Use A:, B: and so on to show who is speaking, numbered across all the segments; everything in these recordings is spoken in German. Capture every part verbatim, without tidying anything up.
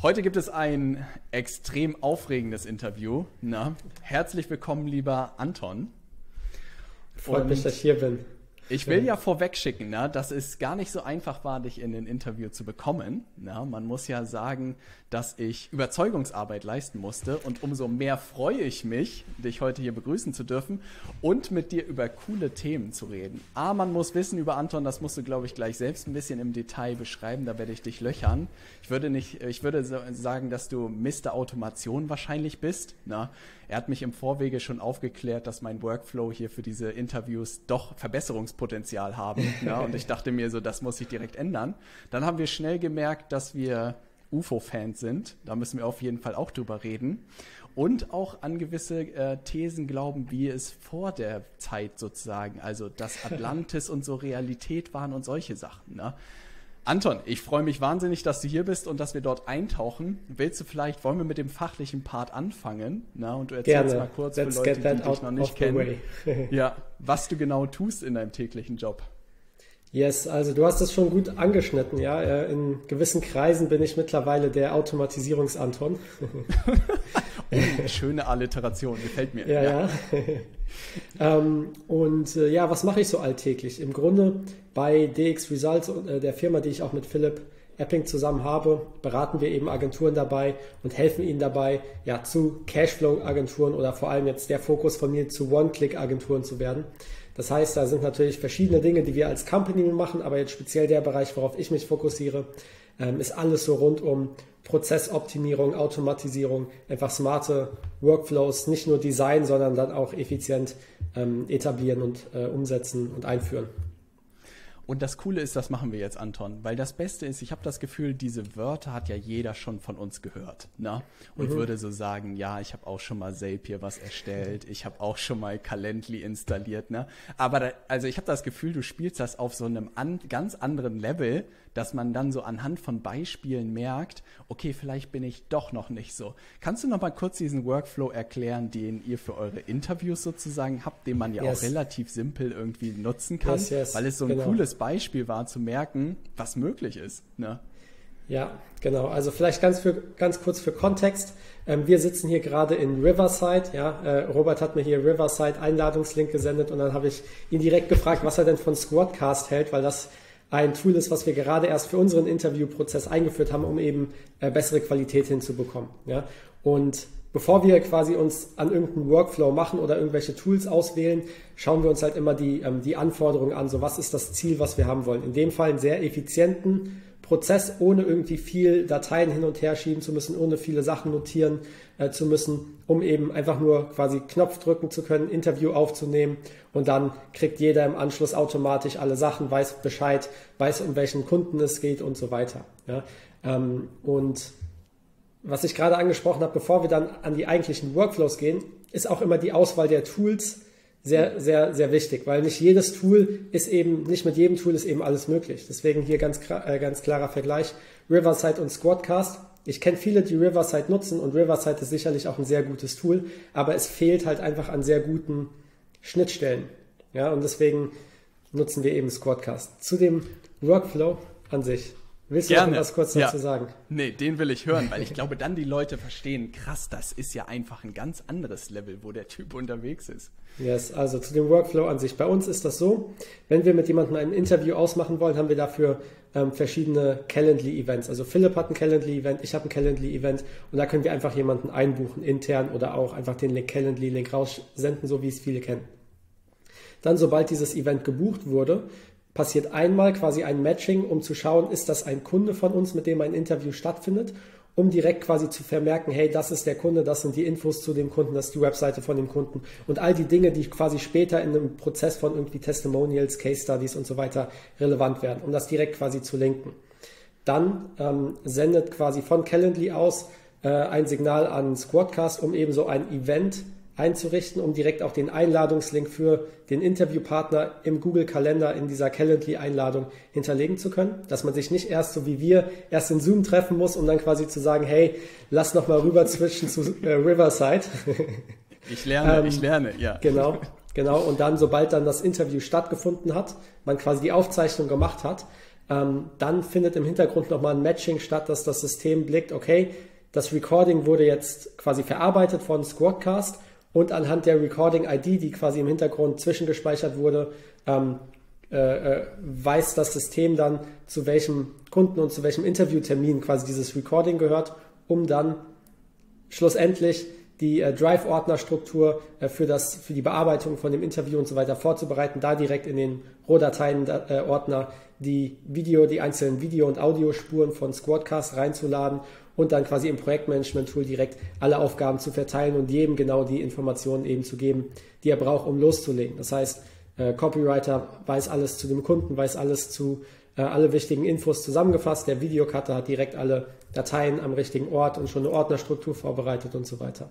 A: Heute gibt es ein extrem aufregendes Interview. Na, herzlich willkommen, lieber Anton.
B: Freut Und mich, dass ich hier bin.
A: Ich will ja vorweg schicken, na, dass es gar nicht so einfach war, dich in ein Interview zu bekommen. Na, man muss ja sagen, dass ich Überzeugungsarbeit leisten musste. Und umso mehr freue ich mich, dich heute hier begrüßen zu dürfen und mit dir über coole Themen zu reden. A, man muss wissen über Anton, das musst du, glaube ich, gleich selbst ein bisschen im Detail beschreiben. Da werde ich dich löchern. Ich würde, nicht, ich würde sagen, dass du Mister Automation wahrscheinlich bist. Na, er hat mich im Vorwege schon aufgeklärt, dass mein Workflow hier für diese Interviews doch Verbesserungspotenzial haben. Ja, und ich dachte mir so, das muss ich direkt ändern. Dann haben wir schnell gemerkt, dass wir U F O-Fans sind. Da müssen wir auf jeden Fall auch drüber reden. Und auch an gewisse äh, Thesen glauben, wie es vor der Zeit sozusagen, also dass Atlantis und so Realität waren und solche Sachen, ne? Anton, ich freue mich wahnsinnig, dass du hier bist und dass wir dort eintauchen. Willst du vielleicht, wollen wir mit dem fachlichen Part anfangen? Na, und du erzählst
B: Gerne.
A: mal kurz
B: Let's
A: für Leute, die dich
B: out,
A: noch nicht kennen, ja, was du genau tust in deinem täglichen Job.
B: Yes, also du hast es schon gut angeschnitten, ja. In gewissen Kreisen bin ich mittlerweile der Automatisierungs-Anton.
A: Oh, schöne Alliteration, gefällt mir.
B: Ja, ja. ja. ähm, und äh, ja, was mache ich so alltäglich? Im Grunde bei D X Results, äh, der Firma, die ich auch mit Philipp Epping zusammen habe, beraten wir eben Agenturen dabei und helfen ihnen dabei, ja, zu Cashflow-Agenturen oder vor allem jetzt der Fokus von mir zu One-Click-Agenturen zu werden. Das heißt, da sind natürlich verschiedene Dinge, die wir als Company machen, aber jetzt speziell der Bereich, worauf ich mich fokussiere, ähm, ist alles so rund um Prozessoptimierung, Automatisierung, einfach smarte Workflows, nicht nur Design, sondern dann auch effizient ähm, etablieren und äh, umsetzen und einführen.
A: Und das Coole ist, das machen wir jetzt, Anton, weil das Beste ist, ich habe das Gefühl, diese Wörter hat ja jeder schon von uns gehört, ne? Und mhm. würde so sagen, ja, ich habe auch schon mal Zapier was erstellt, ich habe auch schon mal Calendly installiert, ne? Aber da, also ich habe das Gefühl, du spielst das auf so einem an, ganz anderen Level, dass man dann so anhand von Beispielen merkt, okay, vielleicht bin ich doch noch nicht so. Kannst du noch mal kurz diesen Workflow erklären, den ihr für eure Interviews sozusagen habt, den man ja yes. auch relativ simpel irgendwie nutzen kann, yes, yes. weil es so ein genau. cooles Beispiel war, zu merken, was möglich ist, ne?
B: Ja, genau. Also vielleicht ganz, für, ganz kurz für Kontext. Ähm, wir sitzen hier gerade in Riverside. Ja, äh, Robert hat mir hier Riverside Einladungslink gesendet und dann habe ich ihn direkt gefragt, was er denn von Squadcast hält, weil das ein Tool ist, was wir gerade erst für unseren Interviewprozess eingeführt haben, um eben äh, bessere Qualität hinzubekommen. Ja? Und bevor wir quasi uns an irgendeinen Workflow machen oder irgendwelche Tools auswählen, schauen wir uns halt immer die, ähm, die Anforderungen an. So, was ist das Ziel, was wir haben wollen? In dem Fall einen sehr effizienten Prozess, ohne irgendwie viel Dateien hin und her schieben zu müssen, ohne viele Sachen notieren äh, zu müssen, um eben einfach nur quasi Knopf drücken zu können, Interview aufzunehmen und dann kriegt jeder im Anschluss automatisch alle Sachen, weiß Bescheid, weiß, um welchen Kunden es geht und so weiter. Ja? Ähm, und was ich gerade angesprochen habe, bevor wir dann an die eigentlichen Workflows gehen, ist auch immer die Auswahl der Tools sehr, sehr, sehr wichtig, weil nicht jedes Tool ist eben, nicht mit jedem Tool ist eben alles möglich. Deswegen hier ganz, äh, ganz klarer Vergleich, Riverside und Squadcast. Ich kenne viele, die Riverside nutzen und Riverside ist sicherlich auch ein sehr gutes Tool, aber es fehlt halt einfach an sehr guten Schnittstellen. Ja, und deswegen nutzen wir eben Squadcast. Zu dem Workflow an sich. Willst du
A: Gerne.
B: noch was kurz
A: ja.
B: dazu sagen?
A: Nee, den will ich hören, weil ich glaube, dann die Leute verstehen, krass, das ist ja einfach ein ganz anderes Level, wo der Typ unterwegs ist.
B: Yes, also zu dem Workflow an sich. Bei uns ist das so, wenn wir mit jemandem ein Interview ausmachen wollen, haben wir dafür ähm, verschiedene Calendly-Events. Also Philipp hat ein Calendly-Event, ich habe ein Calendly-Event und da können wir einfach jemanden einbuchen, intern oder auch einfach den Calendly-Link raussenden, so wie es viele kennen. Dann, sobald dieses Event gebucht wurde, passiert einmal quasi ein Matching, um zu schauen, ist das ein Kunde von uns, mit dem ein Interview stattfindet, um direkt quasi zu vermerken, hey, das ist der Kunde, das sind die Infos zu dem Kunden, das ist die Webseite von dem Kunden und all die Dinge, die quasi später in einem Prozess von irgendwie Testimonials, Case Studies und so weiter relevant werden, um das direkt quasi zu linken. Dann ähm, sendet quasi von Calendly aus äh, ein Signal an Squadcast, um eben so ein Event einzurichten, um direkt auch den Einladungslink für den Interviewpartner im Google-Kalender in dieser Calendly-Einladung hinterlegen zu können, dass man sich nicht erst so wie wir erst in Zoom treffen muss, um dann quasi zu sagen, hey, lass noch mal rüber switchen zu äh, Riverside.
A: Ich lerne, ähm, ich lerne, ja.
B: Genau, genau. Und dann, sobald dann das Interview stattgefunden hat, man quasi die Aufzeichnung gemacht hat, ähm, dann findet im Hintergrund nochmal ein Matching statt, dass das System blickt, okay, das Recording wurde jetzt quasi verarbeitet von Squadcast und anhand der Recording-I D, die quasi im Hintergrund zwischengespeichert wurde, ähm, äh, äh, weiß das System dann, zu welchem Kunden und zu welchem Interviewtermin quasi dieses Recording gehört, um dann schlussendlich die äh, Drive-Ordner-Struktur äh, für, das, für die Bearbeitung von dem Interview und so weiter vorzubereiten, da direkt in den Rohdateien-Ordner äh, die Video, die einzelnen Video- und Audiospuren von Squadcast reinzuladen und dann quasi im Projektmanagement-Tool direkt alle Aufgaben zu verteilen und jedem genau die Informationen eben zu geben, die er braucht, um loszulegen. Das heißt, äh, Copywriter weiß alles zu dem Kunden, weiß alles zu äh, alle wichtigen Infos zusammengefasst, der Videocutter hat direkt alle Dateien am richtigen Ort und schon eine Ordnerstruktur vorbereitet und so weiter.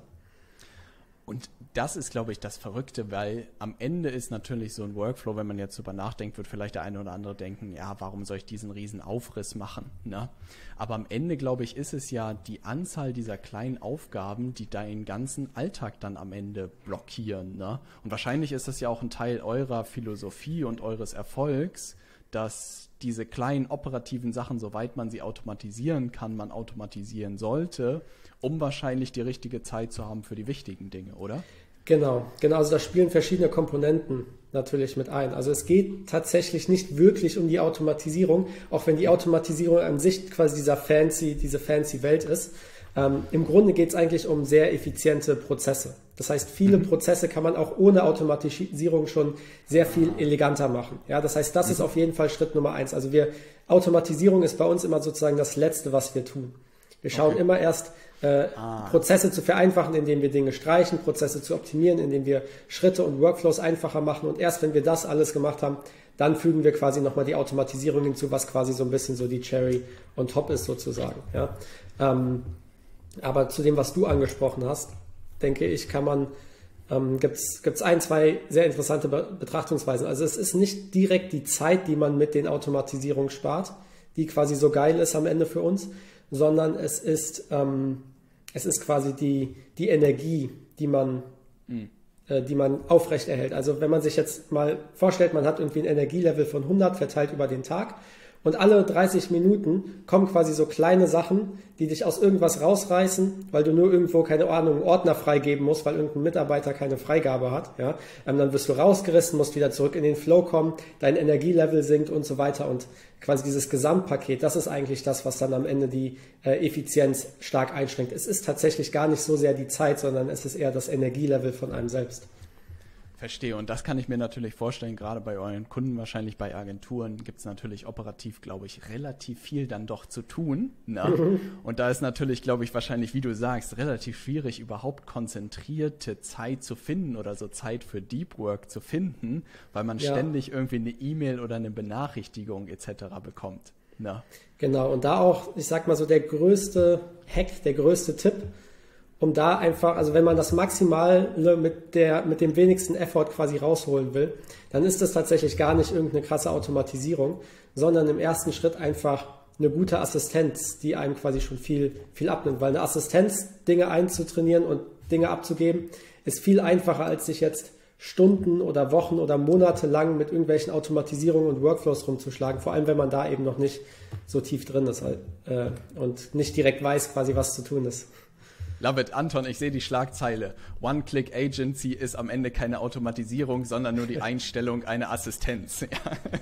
A: Und das ist, glaube ich, das Verrückte, weil am Ende ist natürlich so ein Workflow, wenn man jetzt drüber nachdenkt, wird vielleicht der eine oder andere denken, ja, warum soll ich diesen riesen Aufriss machen? Ne? Aber am Ende, glaube ich, ist es ja die Anzahl dieser kleinen Aufgaben, die deinen ganzen Alltag dann am Ende blockieren. Ne? Und wahrscheinlich ist das ja auch ein Teil eurer Philosophie und eures Erfolgs, dass diese kleinen operativen Sachen, soweit man sie automatisieren kann, man automatisieren sollte, um wahrscheinlich die richtige Zeit zu haben für die wichtigen Dinge, oder?
B: Genau, genau. Also da spielen verschiedene Komponenten natürlich mit ein. Also es geht tatsächlich nicht wirklich um die Automatisierung, auch wenn die Automatisierung an sich quasi dieser fancy, diese fancy Welt ist. Ähm, Im Grunde geht es eigentlich um sehr effiziente Prozesse. Das heißt, viele mhm. Prozesse kann man auch ohne Automatisierung schon sehr viel eleganter machen. Ja, das heißt, das mhm. ist auf jeden Fall Schritt Nummer eins. Also wir, Automatisierung ist bei uns immer sozusagen das Letzte, was wir tun. Wir schauen okay. immer erst, äh, ah. Prozesse zu vereinfachen, indem wir Dinge streichen, Prozesse zu optimieren, indem wir Schritte und Workflows einfacher machen. Und erst wenn wir das alles gemacht haben, dann fügen wir quasi nochmal die Automatisierung hinzu, was quasi so ein bisschen so die Cherry on top ist sozusagen. Ja. Ähm, aber zu dem, was du angesprochen hast, denke ich, kann man, ähm, gibt es ein, zwei sehr interessante Be- Betrachtungsweisen. Also es ist nicht direkt die Zeit, die man mit den Automatisierungen spart, die quasi so geil ist am Ende für uns, sondern es ist, ähm, es ist quasi die, die Energie, die man, mhm. äh, die man aufrechterhält. Also wenn man sich jetzt mal vorstellt, man hat irgendwie ein Energielevel von hundert verteilt über den Tag und alle dreißig Minuten kommen quasi so kleine Sachen, die dich aus irgendwas rausreißen, weil du nur irgendwo, keine Ahnung, einen Ordner freigeben musst, weil irgendein Mitarbeiter keine Freigabe hat. Ja? Ähm, dann wirst du rausgerissen, musst wieder zurück in den Flow kommen, dein Energielevel sinkt und so weiter. Und quasi dieses Gesamtpaket, das ist eigentlich das, was dann am Ende die äh, Effizienz stark einschränkt. Es ist tatsächlich gar nicht so sehr die Zeit, sondern es ist eher das Energielevel von einem selbst.
A: Verstehe. Und das kann ich mir natürlich vorstellen, gerade bei euren Kunden, wahrscheinlich bei Agenturen, gibt es natürlich operativ, glaube ich, relativ viel dann doch zu tun. Ne? Mhm. Und da ist natürlich, glaube ich, wahrscheinlich, wie du sagst, relativ schwierig, überhaupt konzentrierte Zeit zu finden oder so Zeit für Deep Work zu finden, weil man ja. ständig irgendwie eine E-Mail oder eine Benachrichtigung et cetera bekommt. Ne?
B: Genau. Und da auch, ich sag mal so, der größte Hack, der größte Tipp, um da einfach, also wenn man das Maximale mit der, mit dem wenigsten Effort quasi rausholen will, dann ist das tatsächlich gar nicht irgendeine krasse Automatisierung, sondern im ersten Schritt einfach eine gute Assistenz, die einem quasi schon viel, viel abnimmt, weil eine Assistenz, Dinge einzutrainieren und Dinge abzugeben, ist viel einfacher, als sich jetzt Stunden oder Wochen oder Monate lang mit irgendwelchen Automatisierungen und Workflows rumzuschlagen, vor allem wenn man da eben noch nicht so tief drin ist äh, und nicht direkt weiß quasi, was zu tun ist.
A: Love it, Anton, ich sehe die Schlagzeile. One-Click-Agency ist am Ende keine Automatisierung, sondern nur die Einstellung einer Assistenz. Ja.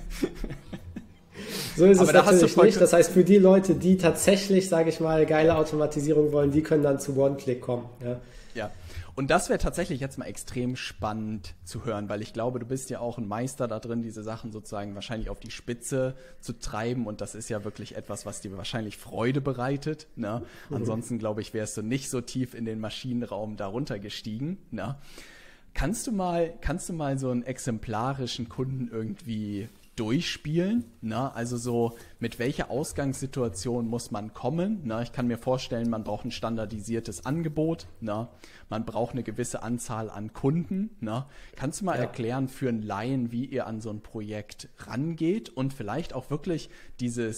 B: So ist
A: Aber
B: es
A: da
B: natürlich
A: hast du
B: nicht. Das heißt, für die Leute, die tatsächlich, sage ich mal, geile Automatisierung wollen, die können dann zu One-Click kommen. Ja.
A: Ja. Und das wäre tatsächlich jetzt mal extrem spannend zu hören, weil ich glaube, du bist ja auch ein Meister da drin, diese Sachen sozusagen wahrscheinlich auf die Spitze zu treiben, und das ist ja wirklich etwas, was dir wahrscheinlich Freude bereitet. Ne? Mhm. Ansonsten, glaube ich, wärst du nicht so tief in den Maschinenraum darunter gestiegen. Ne? Kannst du mal, kannst du mal so einen exemplarischen Kunden irgendwie durchspielen, ne? Also so, mit welcher Ausgangssituation muss man kommen, ne? Ich kann mir vorstellen, man braucht ein standardisiertes Angebot, ne? Man braucht eine gewisse Anzahl an Kunden, ne? Kannst du mal ja. erklären für einen Laien, wie ihr an so ein Projekt rangeht und vielleicht auch wirklich dieses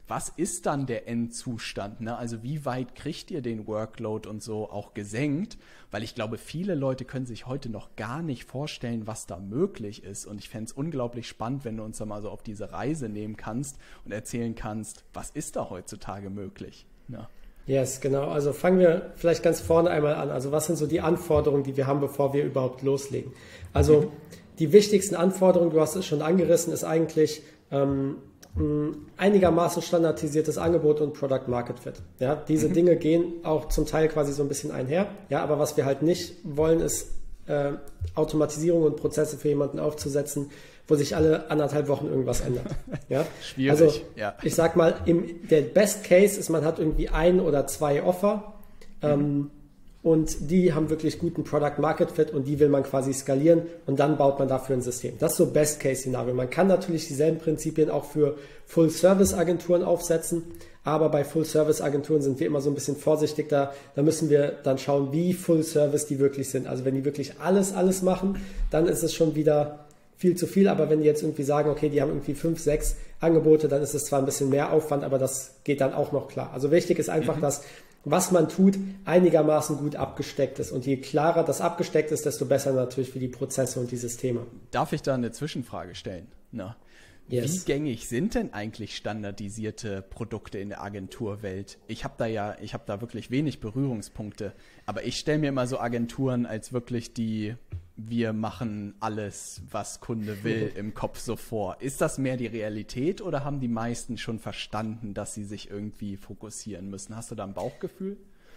A: was ist dann der Endzustand? Ne? Also wie weit kriegt ihr den Workload und so auch gesenkt? Weil ich glaube, viele Leute können sich heute noch gar nicht vorstellen, was da möglich ist. Und ich fände es unglaublich spannend, wenn du uns da mal so auf diese Reise nehmen kannst und erzählen kannst, was ist da heutzutage möglich? Ja.
B: Yes, genau. Also fangen wir vielleicht ganz vorne einmal an. Also was sind so die Anforderungen, die wir haben, bevor wir überhaupt loslegen? Also mhm. die wichtigsten Anforderungen, du hast es schon angerissen, ist eigentlich ähm, ein einigermaßen standardisiertes Angebot und Product Market Fit. Ja, diese mhm. Dinge gehen auch zum Teil quasi so ein bisschen einher. Ja, aber was wir halt nicht wollen, ist äh, Automatisierung und Prozesse für jemanden aufzusetzen, wo sich alle anderthalb Wochen irgendwas ändert. Ja?
A: Schwierig.
B: Also
A: ja.
B: ich sag mal, im, der Best Case ist, man hat irgendwie ein oder zwei Offer mhm. ähm, und die haben wirklich guten Product Market Fit und die will man quasi skalieren und dann baut man dafür ein System. Das ist so Best Case Szenario. Man kann natürlich dieselben Prinzipien auch für Full Service Agenturen aufsetzen, aber bei Full Service Agenturen sind wir immer so ein bisschen vorsichtig da. Da müssen wir dann schauen, wie Full Service die wirklich sind. Also wenn die wirklich alles, alles machen, dann ist es schon wieder viel zu viel, aber wenn die jetzt irgendwie sagen, okay, die haben irgendwie fünf, sechs Angebote, dann ist es zwar ein bisschen mehr Aufwand, aber das geht dann auch noch klar. Also wichtig ist einfach, mhm. dass was man tut, einigermaßen gut abgesteckt ist. Und je klarer das abgesteckt ist, desto besser natürlich für die Prozesse und die Systeme.
A: Darf ich da eine Zwischenfrage stellen? Na, yes. Wie gängig sind denn eigentlich standardisierte Produkte in der Agenturwelt? Ich habe da ja, ich habe da wirklich wenig Berührungspunkte, aber ich stelle mir immer so Agenturen als wirklich die wir machen alles, was Kunde will, im Kopf so vor. Ist das mehr die Realität oder haben die meisten schon verstanden, dass sie sich irgendwie fokussieren müssen? Hast du da ein Bauchgefühl?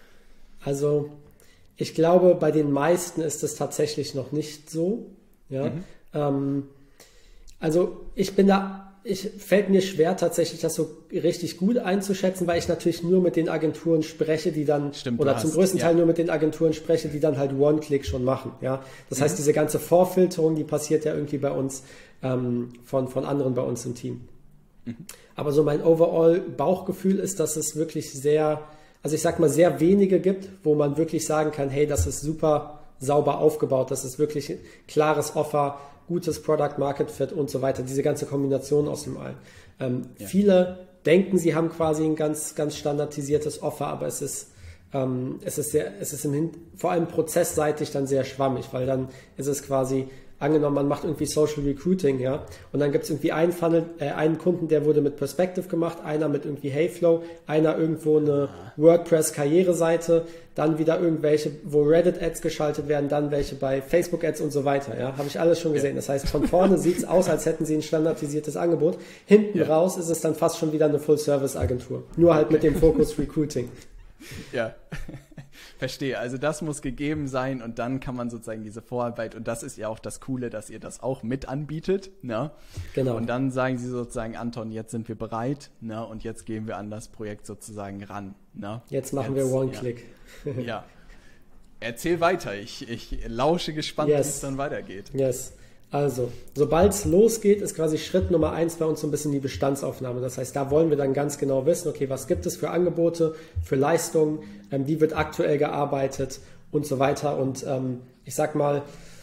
B: Also ich glaube, bei den meisten ist es tatsächlich noch nicht so. Ja? Mhm. Ähm, also ich bin da, ich fällt mir schwer tatsächlich, das so richtig gut einzuschätzen, weil ich natürlich nur mit den Agenturen spreche, die dann,
A: Stimmt,
B: oder zum
A: hast,
B: größten
A: ja.
B: Teil nur mit den Agenturen spreche, die dann halt One-Click schon machen. Ja, das mhm. heißt, diese ganze Vorfilterung, die passiert ja irgendwie bei uns ähm, von von anderen bei uns im Team. Mhm. Aber so mein overall Bauchgefühl ist, dass es wirklich sehr, also ich sag mal sehr wenige gibt, wo man wirklich sagen kann, hey, das ist super sauber aufgebaut, das ist wirklich ein klares Offer, gutes Product Market Fit und so weiter, diese ganze Kombination aus dem allen. Ähm, ja. Viele denken, sie haben quasi ein ganz, ganz standardisiertes Offer, aber es ist, ähm, es ist sehr, es ist im Hin- vor allem prozessseitig dann sehr schwammig, weil dann ist es quasi, angenommen, man macht irgendwie Social Recruiting, ja, und dann gibt es irgendwie einen Funnel, äh, einen Kunden, der wurde mit Perspective gemacht, einer mit irgendwie Heyflow, einer irgendwo eine WordPress-Karriereseite, dann wieder irgendwelche, wo Reddit-Ads geschaltet werden, dann welche bei Facebook-Ads und so weiter, ja, habe ich alles schon gesehen. Das heißt, von vorne sieht es aus, als hätten sie ein standardisiertes Angebot. Hinten ja. raus ist es dann fast schon wieder eine Full-Service-Agentur. Nur halt mit dem Fokus Recruiting.
A: Ja, verstehe. Also das muss gegeben sein und dann kann man sozusagen diese Vorarbeit, und das ist ja auch das Coole, dass ihr das auch mit anbietet, ne? Genau. Und dann sagen sie sozusagen, Anton, jetzt sind wir bereit, ne? Und jetzt gehen wir an das Projekt sozusagen ran, ne?
B: Jetzt machen jetzt, wir One-Click.
A: Ja. ja. Erzähl weiter. Ich, ich lausche gespannt, yes. wie es dann weitergeht.
B: Yes. Also, sobald es losgeht, ist quasi Schritt Nummer eins bei uns so ein bisschen die Bestandsaufnahme. Das heißt, da wollen wir dann ganz genau wissen, okay, was gibt es für Angebote, für Leistungen, ähm, wie wird aktuell gearbeitet und so weiter. Und ähm, ich sag mal,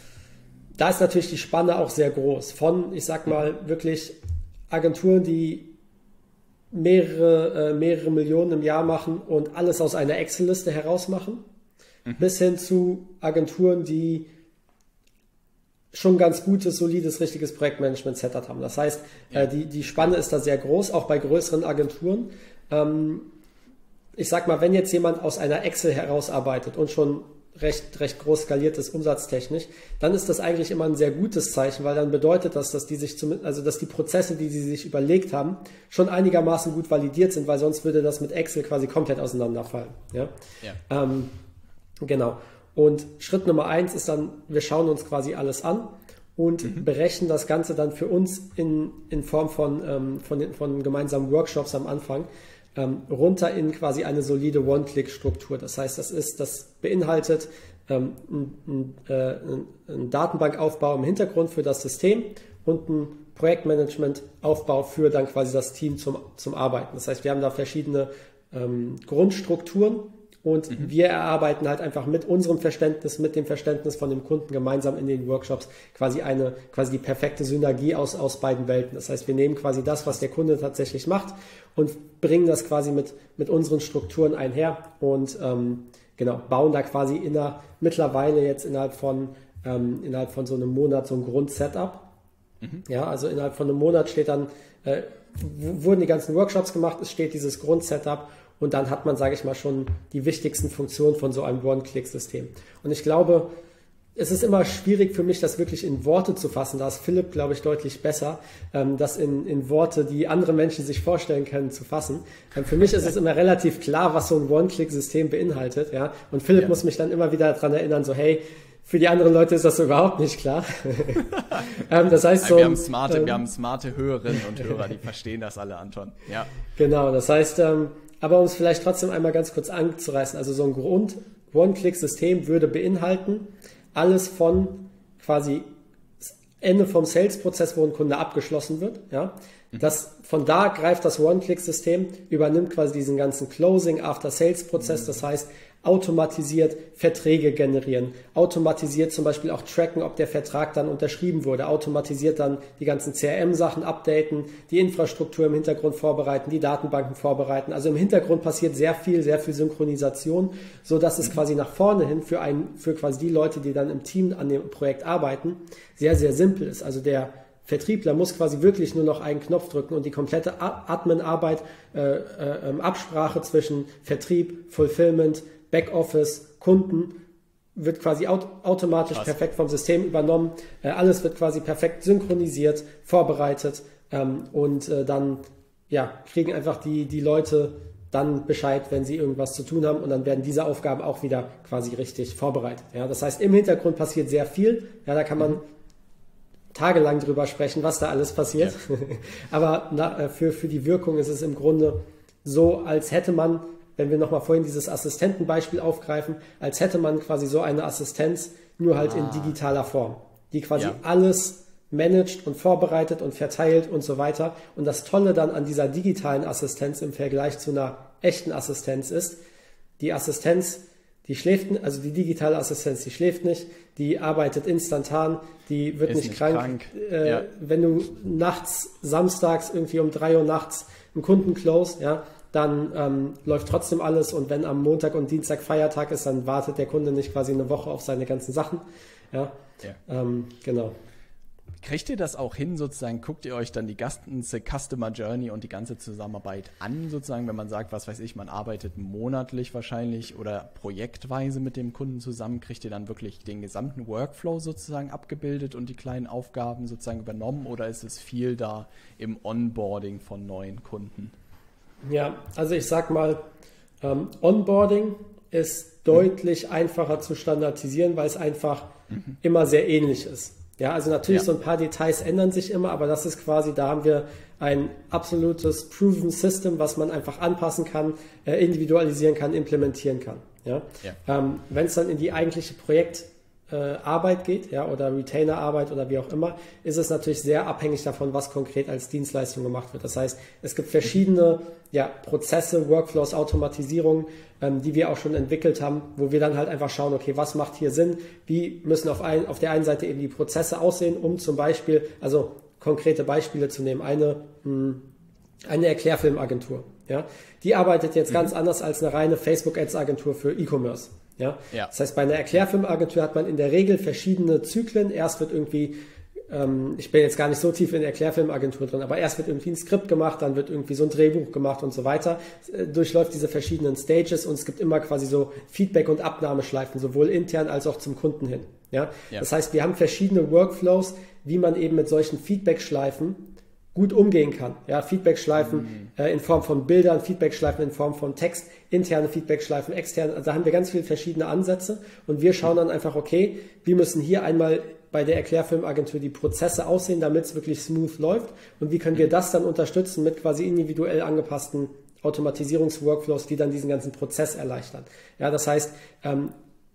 B: da ist natürlich die Spanne auch sehr groß. Von, ich sag mal, wirklich Agenturen, die mehrere, äh, mehrere Millionen im Jahr machen und alles aus einer Excel-Liste heraus machen, mhm. bis hin zu Agenturen, die schon ganz gutes, solides, richtiges Projektmanagement-Setup haben. Das heißt, ja. äh, die, die Spanne ist da sehr groß, auch bei größeren Agenturen. Ähm, ich sag mal, wenn jetzt jemand aus einer Excel herausarbeitet und schon recht, recht groß skaliert ist, umsatztechnisch, dann ist das eigentlich immer ein sehr gutes Zeichen, weil dann bedeutet das, dass die sich zum, also dass die Prozesse, die sie sich überlegt haben, schon einigermaßen gut validiert sind, weil sonst würde das mit Excel quasi komplett auseinanderfallen. Ja? Ja. Ähm, genau. Und Schritt Nummer eins ist dann, wir schauen uns quasi alles an und mhm. berechnen das Ganze dann für uns in, in Form von, ähm, von, von gemeinsamen Workshops am Anfang ähm, runter in quasi eine solide One-Click-Struktur. Das heißt, das ist, das beinhaltet ähm, ein, ein, äh, ein Datenbankaufbau im Hintergrund für das System und ein Projektmanagement-Aufbau für dann quasi das Team zum, zum Arbeiten. Das heißt, wir haben da verschiedene ähm, Grundstrukturen, und
A: Mhm.
B: wir erarbeiten halt einfach mit unserem Verständnis, mit dem Verständnis von dem Kunden gemeinsam in den Workshops quasi eine, quasi die perfekte Synergie aus, aus beiden Welten. Das heißt, wir nehmen quasi das, was der Kunde tatsächlich macht und bringen das quasi mit, mit unseren Strukturen einher und ähm, genau, bauen da quasi in der, mittlerweile jetzt innerhalb von, ähm, innerhalb von so einem Monat so ein Grundsetup. Mhm. Ja, also innerhalb von einem Monat steht dann, äh, w- wurden die ganzen Workshops gemacht, es steht dieses Grundsetup und dann hat man, sage ich mal, schon die wichtigsten Funktionen von so einem One-Click-System. Und ich glaube, es ist immer schwierig für mich, das wirklich in Worte zu fassen. Da ist Philipp, glaube ich, deutlich besser, ähm, das in, in Worte, die andere Menschen sich vorstellen können, zu fassen. Ähm, für mich ist es immer relativ klar, was so ein One-Click-System beinhaltet. Ja? Und Philipp ja. muss mich dann immer wieder daran erinnern, so hey, für die anderen Leute ist das so überhaupt nicht klar. ähm, das heißt
A: Nein,
B: so,
A: wir, haben smarte,
B: ähm,
A: wir haben smarte Hörerinnen und Hörer, die verstehen das alle, Anton. Ja.
B: Genau, das heißt, ähm, aber um es vielleicht trotzdem einmal ganz kurz anzureißen, also so ein Grund One-Click-System würde beinhalten, alles von quasi Ende vom Sales-Prozess, wo ein Kunde abgeschlossen wird, ja. Das, von da greift das One-Click-System, übernimmt quasi diesen ganzen Closing-After-Sales-Prozess, das heißt, automatisiert Verträge generieren, automatisiert zum Beispiel auch tracken, ob der Vertrag dann unterschrieben wurde, automatisiert dann die ganzen C R M-Sachen updaten, die Infrastruktur im Hintergrund vorbereiten, die Datenbanken vorbereiten. Also im Hintergrund passiert sehr viel, sehr viel Synchronisation, so dass es quasi nach vorne hin für einen, für quasi die Leute, die dann im Team an dem Projekt arbeiten, sehr, sehr simpel ist. Also der Vertriebler muss quasi wirklich nur noch einen Knopf drücken und die komplette Admin-Arbeit, äh, äh, Absprache zwischen Vertrieb, Fulfillment, Backoffice, Kunden wird quasi aut automatisch Krass. perfekt vom System übernommen. Äh, alles wird quasi perfekt synchronisiert, vorbereitet ähm, und äh, dann ja, kriegen einfach die, die Leute dann Bescheid, wenn sie irgendwas zu tun haben und dann werden diese Aufgaben auch wieder quasi richtig vorbereitet. Ja, das heißt, im Hintergrund passiert sehr viel. Ja, da kann man mhm. tagelang drüber sprechen, was da alles passiert. Ja. Aber na, für, für die Wirkung ist es im Grunde so, als hätte man, wenn wir nochmal vorhin dieses Assistentenbeispiel aufgreifen, als hätte man quasi so eine Assistenz, nur halt ah. in digitaler Form, die quasi ja. alles managt und vorbereitet und verteilt und so weiter. Und das Tolle dann an dieser digitalen Assistenz im Vergleich zu einer echten Assistenz ist, die Assistenz, die schläft, also die digitale Assistenz, die schläft nicht, die arbeitet instantan, die wird
A: ist
B: nicht,
A: nicht
B: krank.
A: krank.
B: Äh,
A: ja.
B: Wenn du nachts, samstags irgendwie um drei Uhr nachts einen Kunden close, ja, dann ähm, läuft trotzdem alles und wenn am Montag und Dienstag Feiertag ist, dann wartet der Kunde nicht quasi eine Woche auf seine ganzen Sachen. Ja,
A: ja.
B: Ähm, genau.
A: Kriegt ihr das auch hin, sozusagen, guckt ihr euch dann die ganze Customer Journey und die ganze Zusammenarbeit an, sozusagen, wenn man sagt, was weiß ich, man arbeitet monatlich wahrscheinlich oder projektweise mit dem Kunden zusammen, kriegt ihr dann wirklich den gesamten Workflow sozusagen abgebildet und die kleinen Aufgaben sozusagen übernommen oder ist es viel da im Onboarding von neuen Kunden?
B: Ja, also ich sag mal, ähm, Onboarding ist deutlich mhm. einfacher zu standardisieren, weil es einfach mhm. immer sehr ähnlich ist. Ja, also natürlich ja. so ein paar Details ändern sich immer, aber das ist quasi, da haben wir ein absolutes Proven System, was man einfach anpassen kann, äh, individualisieren kann, implementieren kann. Ja, ja. Ähm, wenn es dann in die eigentliche Projektarbeit äh, geht, ja, oder Retainer-Arbeit oder wie auch immer, ist es natürlich sehr abhängig davon, was konkret als Dienstleistung gemacht wird. Das heißt, es gibt verschiedene ja, Prozesse, Workflows, Automatisierungen, ähm, die wir auch schon entwickelt haben, wo wir dann halt einfach schauen, okay, was macht hier Sinn? Wie müssen auf, ein, auf der einen Seite eben die Prozesse aussehen, um zum Beispiel, also konkrete Beispiele zu nehmen, eine, mh, eine Erklärfilmagentur, ja, die arbeitet jetzt mhm. ganz anders als eine reine Facebook-Ads-Agentur für E-Commerce. Ja? Ja. Das heißt, bei einer Erklärfilmagentur hat man in der Regel verschiedene Zyklen. Erst wird irgendwie ich bin jetzt gar nicht so tief in der Erklärfilmagentur drin, aber erst wird irgendwie ein Skript gemacht, dann wird irgendwie so ein Drehbuch gemacht und so weiter. Es durchläuft diese verschiedenen Stages und es gibt immer quasi so Feedback- und Abnahmeschleifen, sowohl intern als auch zum Kunden hin. Ja? Ja. Das heißt, wir haben verschiedene Workflows, wie man eben mit solchen Feedback-Schleifen gut umgehen kann. Ja, Feedback-Schleifen mhm. äh, in Form von Bildern, Feedback-Schleifen in Form von Text, interne Feedback-Schleifen, externe. Also da haben wir ganz viele verschiedene Ansätze und wir schauen dann einfach, okay, wir müssen hier einmal bei der Erklärfilmagentur die Prozesse aussehen, damit es wirklich smooth läuft und wie können wir das dann unterstützen mit quasi individuell angepassten Automatisierungsworkflows, die dann diesen ganzen Prozess erleichtern. Ja, das heißt, ähm,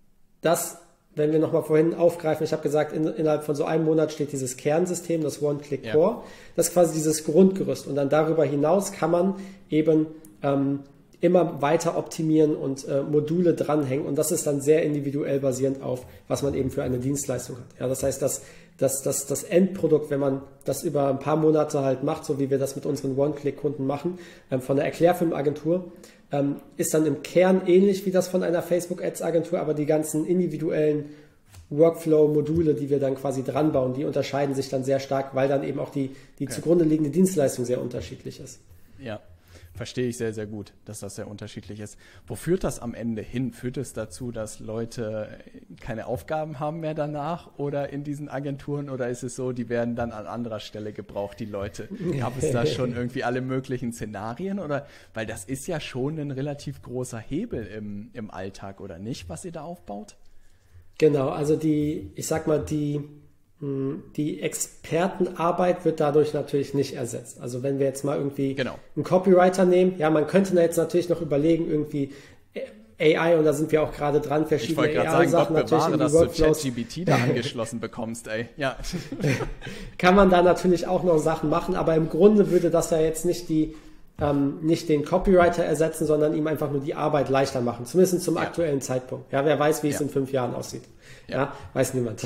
B: das, wenn wir nochmal vorhin aufgreifen, ich habe gesagt, in, innerhalb von so einem Monat steht dieses Kernsystem, das One-Click-Core, ja. Das ist quasi dieses Grundgerüst und dann darüber hinaus kann man eben ähm, immer weiter optimieren und äh, Module dranhängen. Und das ist dann sehr individuell basierend auf, was man eben für eine Dienstleistung hat. Ja, das heißt, dass, dass, dass das Endprodukt, wenn man das über ein paar Monate halt macht, so wie wir das mit unseren One-Click-Kunden machen, ähm, von der Erklärfilmagentur, ähm, ist dann im Kern ähnlich wie das von einer Facebook-Ads-Agentur, aber die ganzen individuellen Workflow-Module, die wir dann quasi dran bauen, die unterscheiden sich dann sehr stark, weil dann eben auch die, die okay. zugrunde liegende Dienstleistung sehr unterschiedlich ist.
A: Ja, verstehe ich sehr, sehr gut, dass das sehr unterschiedlich ist. Wo führt das am Ende hin? Führt es dazu, dass Leute keine Aufgaben haben mehr danach oder in diesen Agenturen, oder ist es so, die werden dann an anderer Stelle gebraucht, die Leute? Gab es da schon irgendwie alle möglichen Szenarien? Oder, weil das ist ja schon ein relativ großer Hebel im, im Alltag, oder nicht, was ihr da aufbaut?
B: Genau, also die, ich sag mal, die, die Expertenarbeit wird dadurch natürlich nicht ersetzt. Also wenn wir jetzt mal irgendwie
A: genau.
B: einen Copywriter nehmen, ja, man könnte da jetzt natürlich noch überlegen, irgendwie A I, und da sind wir auch gerade dran, verschiedene
A: ich
B: A I-Sachen
A: natürlich bewahre,
B: in die
A: dass
B: Workflows.
A: du ChatGPT da angeschlossen bekommst, ey. Ja.
B: Kann man da natürlich auch noch Sachen machen, aber im Grunde würde das ja jetzt nicht die Ähm, nicht den Copywriter ersetzen, sondern ihm einfach nur die Arbeit leichter machen, zumindest zum ja. aktuellen Zeitpunkt. Ja, wer weiß, wie es ja. in fünf Jahren aussieht. Ja, ja weiß niemand.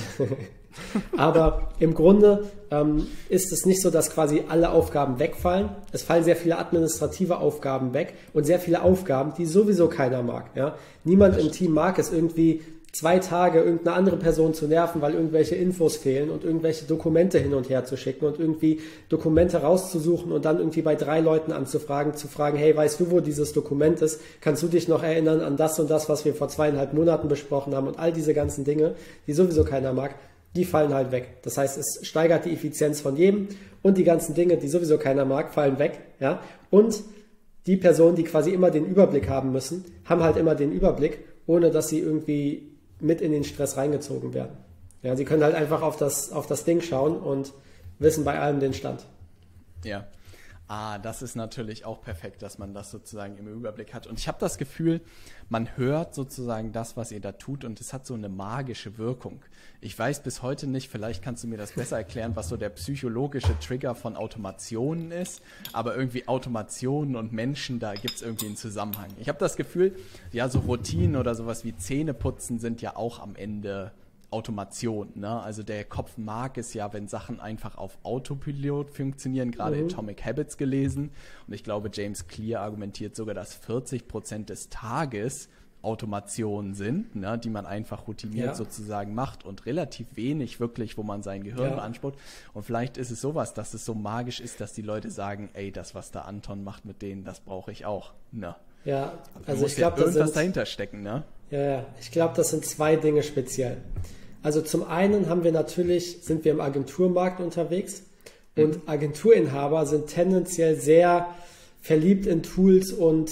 B: Aber im Grunde ähm, ist es nicht so, dass quasi alle Aufgaben wegfallen. Es fallen sehr viele administrative Aufgaben weg und sehr viele Aufgaben, die sowieso keiner mag. Ja? Niemand im Team mag es irgendwie, zwei Tage irgendeine andere Person zu nerven, weil irgendwelche Infos fehlen und irgendwelche Dokumente hin und her zu schicken und irgendwie Dokumente rauszusuchen und dann irgendwie bei drei Leuten anzufragen, zu fragen, hey, weißt du, wo dieses Dokument ist? Kannst du dich noch erinnern an das und das, was wir vor zweieinhalb Monaten besprochen haben? Und all diese ganzen Dinge, die sowieso keiner mag, die fallen halt weg. Das heißt, es steigert die Effizienz von jedem und die ganzen Dinge, die sowieso keiner mag, fallen weg. Ja? Und die Personen, die quasi immer den Überblick haben müssen, haben halt immer den Überblick, ohne dass sie irgendwie mit in den Stress reingezogen werden. Ja, sie können halt einfach auf das, auf das Ding schauen und wissen bei allem den Stand.
A: Ja. Ah, das ist natürlich auch perfekt, dass man das sozusagen im Überblick hat. Und ich habe das Gefühl, man hört sozusagen das, was ihr da tut, und es hat so eine magische Wirkung. Ich weiß bis heute nicht, vielleicht kannst du mir das besser erklären, was so der psychologische Trigger von Automationen ist, aber irgendwie Automationen und Menschen, da gibt es irgendwie einen Zusammenhang. Ich habe das Gefühl, ja, so Routinen oder sowas wie Zähneputzen sind ja auch am Ende Automation, ne? Also der Kopf mag es ja, wenn Sachen einfach auf Autopilot funktionieren, gerade mhm. Atomic Habits gelesen. Und ich glaube, James Clear argumentiert sogar, dass vierzig Prozent des Tages Automationen sind, ne? Die man einfach routiniert ja. sozusagen macht und relativ wenig wirklich, wo man sein Gehirn ja. beansprucht. Und vielleicht ist es sowas, dass es so magisch ist, dass die Leute sagen, ey, das, was der Anton macht mit denen, das brauche ich auch. Ne?
B: Ja,
A: also,
B: also ich
A: ja
B: glaube,
A: irgendwas dahinter stecken, ne?
B: Ja, ja, ich glaube, das sind zwei Dinge speziell. Also zum einen haben wir natürlich, sind wir im Agenturmarkt unterwegs und mhm. Agenturinhaber sind tendenziell sehr verliebt in Tools und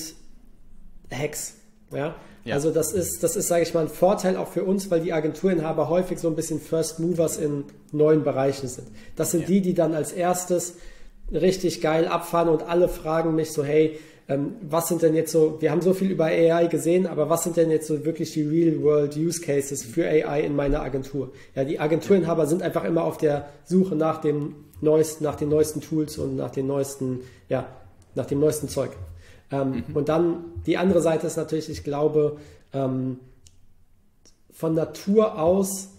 B: Hacks. Ja? Ja. Also das ist, das ist, sage ich mal, ein Vorteil auch für uns, weil die Agenturinhaber häufig so ein bisschen First Movers in neuen Bereichen sind. Das sind ja. die, die dann als erstes richtig geil abfahren und alle fragen mich so, hey, Ähm, was sind denn jetzt so, wir haben so viel über A I gesehen, aber was sind denn jetzt so wirklich die Real-World-Use-Cases für A I in meiner Agentur? Ja, die Agenturinhaber sind einfach immer auf der Suche nach dem neuesten, nach den neuesten Tools und nach den neuesten, ja, nach dem neuesten Zeug. Ähm, mhm. Und dann die andere Seite ist natürlich, ich glaube, ähm, von Natur aus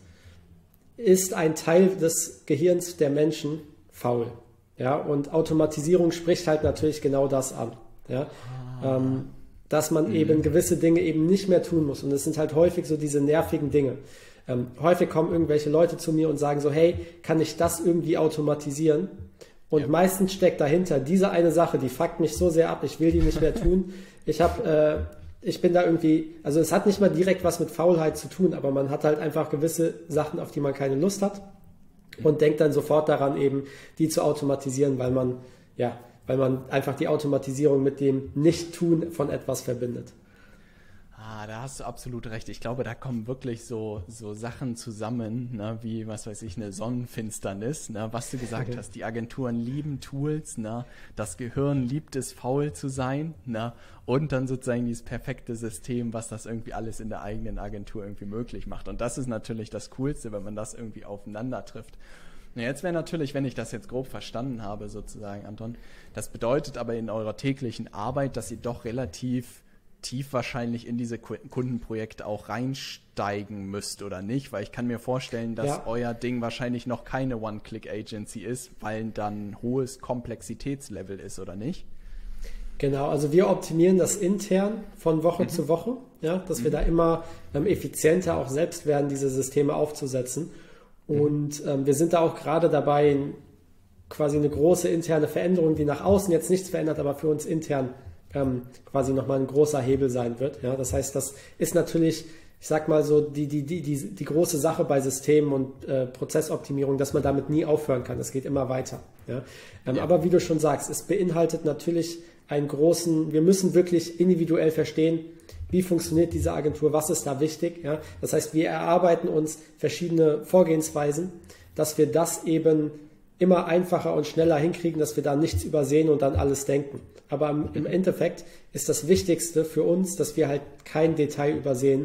B: ist ein Teil des Gehirns der Menschen faul. Ja, und Automatisierung spricht halt natürlich genau das an. Ja, ah. ähm, dass man mhm. eben gewisse Dinge eben nicht mehr tun muss. Und es sind halt häufig so diese nervigen Dinge. Ähm, häufig kommen irgendwelche Leute zu mir und sagen so, hey, kann ich das irgendwie automatisieren? Und ja. meistens steckt dahinter diese eine Sache, die fuckt mich so sehr ab, ich will die nicht mehr tun. Ich habe, äh, ich bin da irgendwie, also es hat nicht mal direkt was mit Faulheit zu tun, aber man hat halt einfach gewisse Sachen, auf die man keine Lust hat und denkt dann sofort daran eben, die zu automatisieren, weil man, ja, weil man einfach die Automatisierung mit dem Nicht-Tun von etwas verbindet.
A: Ah, da hast du absolut recht. Ich glaube, da kommen wirklich so, so Sachen zusammen, ne, wie, was weiß ich, eine Sonnenfinsternis, ne, was du gesagt okay. hast. Die Agenturen lieben Tools, ne, das Gehirn liebt es, faul zu sein, ne, und dann sozusagen dieses perfekte System, was das irgendwie alles in der eigenen Agentur irgendwie möglich macht. Und das ist natürlich das Coolste, wenn man das irgendwie aufeinander trifft. Ja, jetzt wäre natürlich, wenn ich das jetzt grob verstanden habe, sozusagen, Anton, das bedeutet aber in eurer täglichen Arbeit, dass ihr doch relativ tief wahrscheinlich in diese Kundenprojekte auch reinsteigen müsst, oder nicht? Weil ich kann mir vorstellen, dass ja. euer Ding wahrscheinlich noch keine One-Click-Agency ist, weil dann ein hohes Komplexitätslevel ist, oder nicht?
B: Genau, also wir optimieren das intern von Woche mhm. zu Woche, ja, dass mhm. wir da immer ähm, effizienter auch selbst werden, diese Systeme aufzusetzen. Und ähm, wir sind da auch gerade dabei, quasi eine große interne Veränderung, die nach außen jetzt nichts verändert, aber für uns intern ähm, quasi nochmal ein großer Hebel sein wird. Ja, das heißt, das ist natürlich, ich sag mal so, die, die, die, die, die große Sache bei Systemen und äh, Prozessoptimierung, dass man damit nie aufhören kann. Das geht immer weiter. Ja? Ähm, ja. Aber wie du schon sagst, es beinhaltet natürlich einen großen, wir müssen wirklich individuell verstehen, wie funktioniert diese Agentur, was ist da wichtig. Ja? Das heißt, wir erarbeiten uns verschiedene Vorgehensweisen, dass wir das eben immer einfacher und schneller hinkriegen, dass wir da nichts übersehen und dann alles denken. Aber im Endeffekt ist das Wichtigste für uns, dass wir halt kein Detail übersehen,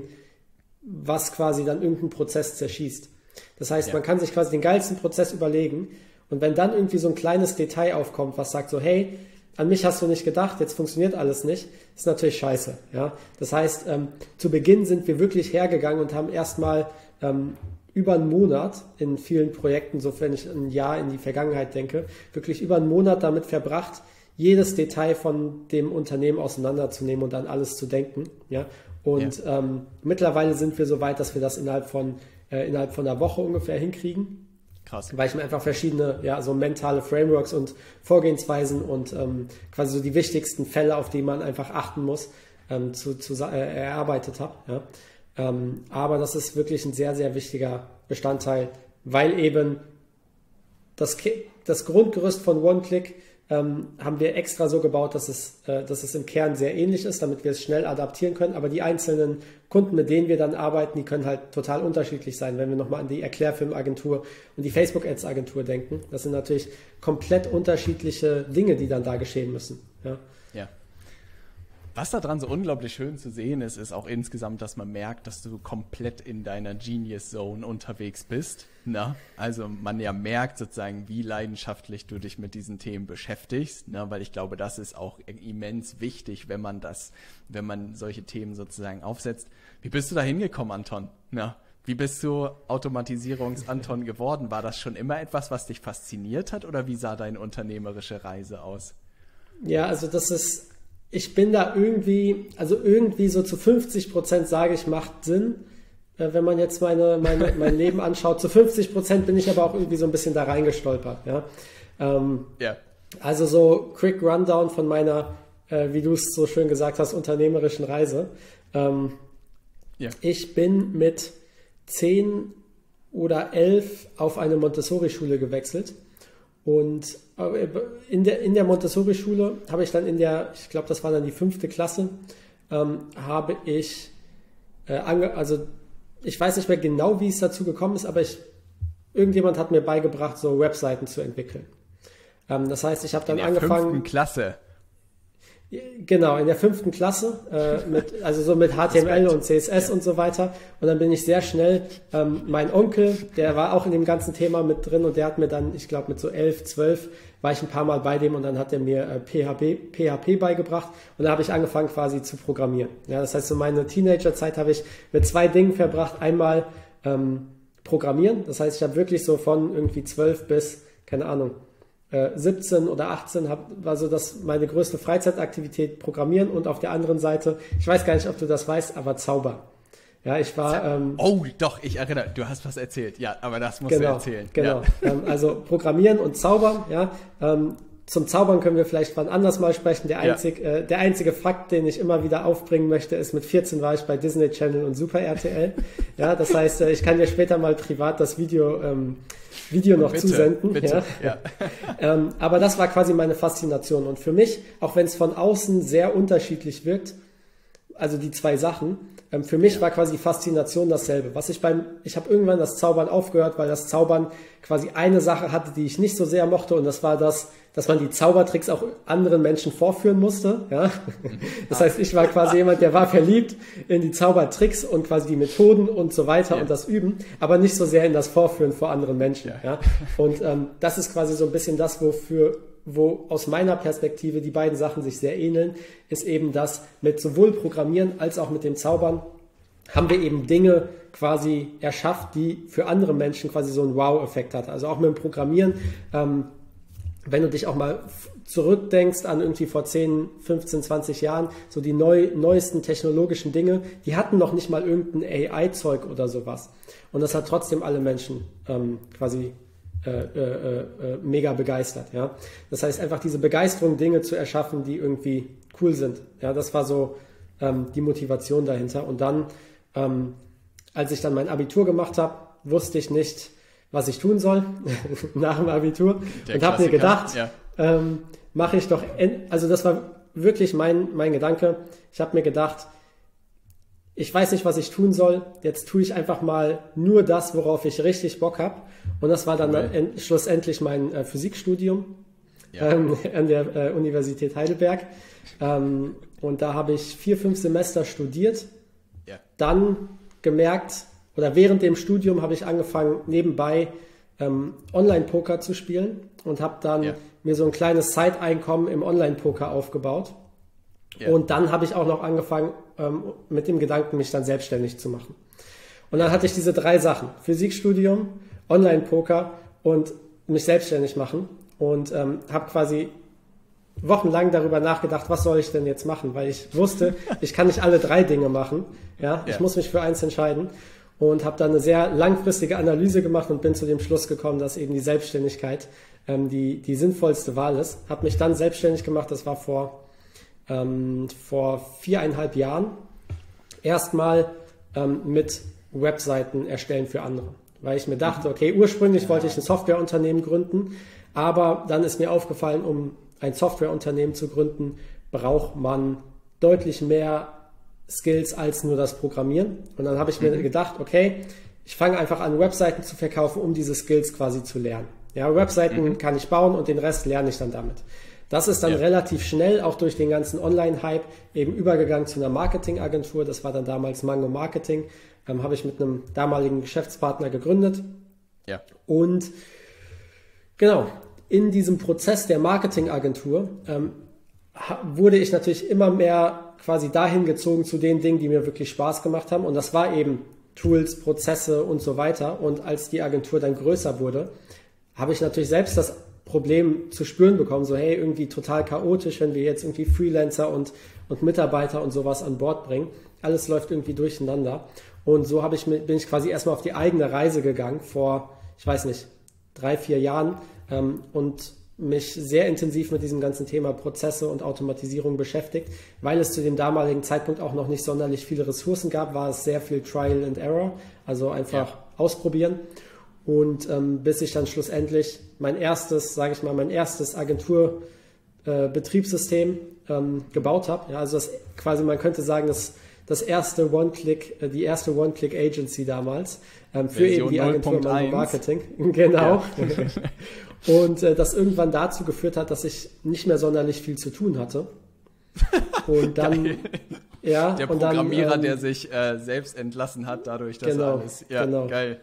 B: was quasi dann irgendeinen Prozess zerschießt. Das heißt, ja. man kann sich quasi den geilsten Prozess überlegen und wenn dann irgendwie so ein kleines Detail aufkommt, was sagt so, hey, an mich hast du nicht gedacht, jetzt funktioniert alles nicht, ist natürlich scheiße. Ja? Das heißt, ähm, zu Beginn sind wir wirklich hergegangen und haben erstmal ähm, über einen Monat in vielen Projekten, so wenn ich ein Jahr in die Vergangenheit denke, wirklich über einen Monat damit verbracht, jedes Detail von dem Unternehmen auseinanderzunehmen und an alles zu denken. Ja? Und ja. ähm, mittlerweile sind wir so weit, dass wir das innerhalb von, äh, innerhalb von einer Woche ungefähr hinkriegen. Krass. Weil ich mir einfach verschiedene, ja, so mentale Frameworks und Vorgehensweisen und ähm, quasi so die wichtigsten Fälle, auf die man einfach achten muss, ähm, zu, zu äh, erarbeitet habe. Ja? Ähm, aber das ist wirklich ein sehr, sehr wichtiger Bestandteil, weil eben das, das Grundgerüst von OneClick ähm, haben wir extra so gebaut, dass es, äh, dass es im Kern sehr ähnlich ist, damit wir es schnell adaptieren können. Aber die einzelnen Kunden, mit denen wir dann arbeiten, die können halt total unterschiedlich sein. Wenn wir nochmal an die Erklärfilmagentur und die Facebook-Ads-Agentur denken, das sind natürlich komplett unterschiedliche Dinge, die dann da geschehen müssen. Ja.
A: Ja. Was daran so unglaublich schön zu sehen ist, ist auch insgesamt, dass man merkt, dass du komplett in deiner Genius Zone unterwegs bist. Na? Also man ja merkt sozusagen, wie leidenschaftlich du dich mit diesen Themen beschäftigst, na? Weil ich glaube, das ist auch immens wichtig, wenn man das, wenn man solche Themen sozusagen aufsetzt. Wie bist du da hingekommen, Anton? Na? Wie bist du Automatisierungs-Anton geworden? War das schon immer etwas, was dich fasziniert hat, oder wie sah deine unternehmerische Reise aus?
B: Ja, also das ist Ich bin da irgendwie, also irgendwie so zu fünfzig Prozent sage ich, macht Sinn, wenn man jetzt meine, meine, mein Leben anschaut. Zu fünfzig Prozent bin ich aber auch irgendwie so ein bisschen da reingestolpert. Ja? Ähm, yeah. Also so Quick Rundown von meiner, äh, wie du es so schön gesagt hast, unternehmerischen Reise. Ähm, yeah. Ich bin mit zehn oder elf auf eine Montessori-Schule gewechselt. Und in der, in der Montessori-Schule habe ich dann in der, ich glaube, das war dann die fünfte Klasse, ähm, habe ich, äh, ange, also ich weiß nicht mehr genau, wie es dazu gekommen ist, aber ich, irgendjemand hat mir beigebracht, so Webseiten zu entwickeln. Ähm, das heißt, ich habe dann angefangen. In der fünften
A: Klasse.
B: Genau, in der fünften Klasse, äh, mit, also so mit H T M L und C S S ja. und so weiter. Und dann bin ich sehr schnell, ähm, mein Onkel, der war auch in dem ganzen Thema mit drin und der hat mir dann, ich glaube mit so elf, zwölf, war ich ein paar Mal bei dem und dann hat er mir äh, P H P, P H P beigebracht und da habe ich angefangen quasi zu programmieren. Ja, das heißt, so meine Teenagerzeit habe ich mit zwei Dingen verbracht. Einmal ähm, Programmieren, das heißt, ich habe wirklich so von irgendwie zwölf bis, keine Ahnung, siebzehn oder achtzehn hab, war so das meine größte Freizeitaktivität Programmieren und auf der anderen Seite, ich weiß gar nicht, ob du das weißt, aber Zauber. Ja, ich war... Ähm,
A: oh, doch, ich erinnere, du hast was erzählt. Ja, aber das musst
B: genau,
A: du erzählen.
B: Genau,
A: ja.
B: ähm, also Programmieren und Zaubern, ja. Ähm, zum Zaubern können wir vielleicht wann anders mal sprechen. Der, einzig, ja. äh, der einzige Fakt, den ich immer wieder aufbringen möchte, ist, mit vierzehn war ich bei Disney Channel und Super R T L. Ja, das heißt, äh, ich kann dir später mal privat das Video... Ähm, Video noch bitte, zusenden.
A: Bitte, ja.
B: Ja. ähm, aber das war quasi meine Faszination. Und für mich, auch wenn es von außen sehr unterschiedlich wirkt, also die zwei Sachen. Ähm, für mich
A: Ja.
B: war quasi die Faszination dasselbe. Was ich beim, ich habe irgendwann das Zaubern aufgehört, weil das Zaubern quasi eine Sache hatte, die ich nicht so sehr mochte, und das war das, dass man die Zaubertricks auch anderen Menschen vorführen musste. Ja? Das heißt, ich war quasi jemand, der war verliebt in die Zaubertricks und quasi die Methoden und so weiter, ja, und das Üben, aber nicht so sehr in das Vorführen vor anderen Menschen. Ja. Ja? Und ähm, das ist quasi so ein bisschen das, wofür wo aus meiner Perspektive die beiden Sachen sich sehr ähneln, ist eben das, mit sowohl Programmieren als auch mit dem Zaubern haben wir eben Dinge quasi erschafft, die für andere Menschen quasi so einen Wow-Effekt hat. Also auch mit dem Programmieren, ähm, wenn du dich auch mal zurückdenkst an irgendwie vor zehn, fünfzehn, zwanzig Jahren, so die neu, neuesten technologischen Dinge, die hatten noch nicht mal irgendein A I-Zeug oder sowas. Und das hat trotzdem alle Menschen ähm, quasi Äh, äh, äh, mega begeistert, ja. Das heißt, einfach diese Begeisterung, Dinge zu erschaffen, die irgendwie cool sind. Ja, das war so ähm, die Motivation dahinter. Und dann, ähm, als ich dann mein Abitur gemacht habe, wusste ich nicht, was ich tun soll nach dem Abitur. Der und habe mir gedacht, ja. ähm, mache ich doch, en- also das war wirklich mein, mein Gedanke. Ich habe mir gedacht, ich weiß nicht, was ich tun soll. Jetzt tue ich einfach mal nur das, worauf ich richtig Bock habe. Und das war dann cool. en- schlussendlich mein äh, Physikstudium, ja, ähm, an der äh, Universität Heidelberg. Ähm, und da habe ich vier, fünf Semester studiert. Ja. Dann gemerkt, oder während dem Studium habe ich angefangen, nebenbei ähm, Online-Poker zu spielen und habe dann ja. mir so ein kleines Side-Einkommen im Online-Poker aufgebaut. Ja. Und dann habe ich auch noch angefangen, ähm, mit dem Gedanken, mich dann selbstständig zu machen. Und dann hatte ich diese drei Sachen: Physikstudium, Online-Poker und mich selbstständig machen. Und ähm, habe quasi wochenlang darüber nachgedacht, was soll ich denn jetzt machen? Weil ich wusste, ich kann nicht alle drei Dinge machen. Ja, ich ja. muss mich für eins entscheiden. Und habe dann eine sehr langfristige Analyse gemacht und bin zu dem Schluss gekommen, dass eben die Selbstständigkeit ähm, die, die sinnvollste Wahl ist. Habe mich dann selbstständig gemacht, das war vor... Ähm, vor viereinhalb Jahren erstmal ähm, mit Webseiten erstellen für andere, weil ich mir dachte, okay, ursprünglich ja. wollte ich ein Softwareunternehmen gründen, aber dann ist mir aufgefallen, um ein Softwareunternehmen zu gründen, braucht man deutlich mehr Skills als nur das Programmieren. Und dann habe ich mir mhm. gedacht, okay, ich fange einfach an, Webseiten zu verkaufen, um diese Skills quasi zu lernen. Ja, Webseiten mhm. kann ich bauen und den Rest lerne ich dann damit. Das ist dann ja. relativ schnell, auch durch den ganzen Online-Hype, eben übergegangen zu einer Marketingagentur. Das war dann damals Mango Marketing. Ähm, habe ich mit einem damaligen Geschäftspartner gegründet. Ja. Und genau, in diesem Prozess der Marketingagentur ähm, wurde ich natürlich immer mehr quasi dahin gezogen zu den Dingen, die mir wirklich Spaß gemacht haben. Und das war eben Tools, Prozesse und so weiter. Und als die Agentur dann größer wurde, habe ich natürlich selbst das Problem zu spüren bekommen, so hey, irgendwie total chaotisch, wenn wir jetzt irgendwie Freelancer und, und Mitarbeiter und sowas an Bord bringen. Alles läuft irgendwie durcheinander. Und so habe ich, bin ich quasi erstmal auf die eigene Reise gegangen vor, ich weiß nicht, drei, vier Jahren ähm, und mich sehr intensiv mit diesem ganzen Thema Prozesse und Automatisierung beschäftigt. Weil es zu dem damaligen Zeitpunkt auch noch nicht sonderlich viele Ressourcen gab, war es sehr viel Trial and Error, also einfach ja. ausprobieren. Und ähm, bis ich dann schlussendlich mein erstes, sage ich mal, mein erstes Agentur-Betriebssystem äh, ähm, gebaut habe. Ja, also das quasi, man könnte sagen, das, das erste One-Click, äh, die erste One-Click-Agency damals ähm, für
A: Version
B: eben die Agentur Mango Marketing. Genau. Ja. Und äh, das irgendwann dazu geführt hat, dass ich nicht mehr sonderlich viel zu tun hatte. Und dann...
A: Geil.
B: Ja,
A: der
B: und
A: Programmierer,
B: dann, ähm,
A: der sich äh, selbst entlassen hat, dadurch, dass
B: genau,
A: alles... Ja,
B: genau.
A: geil.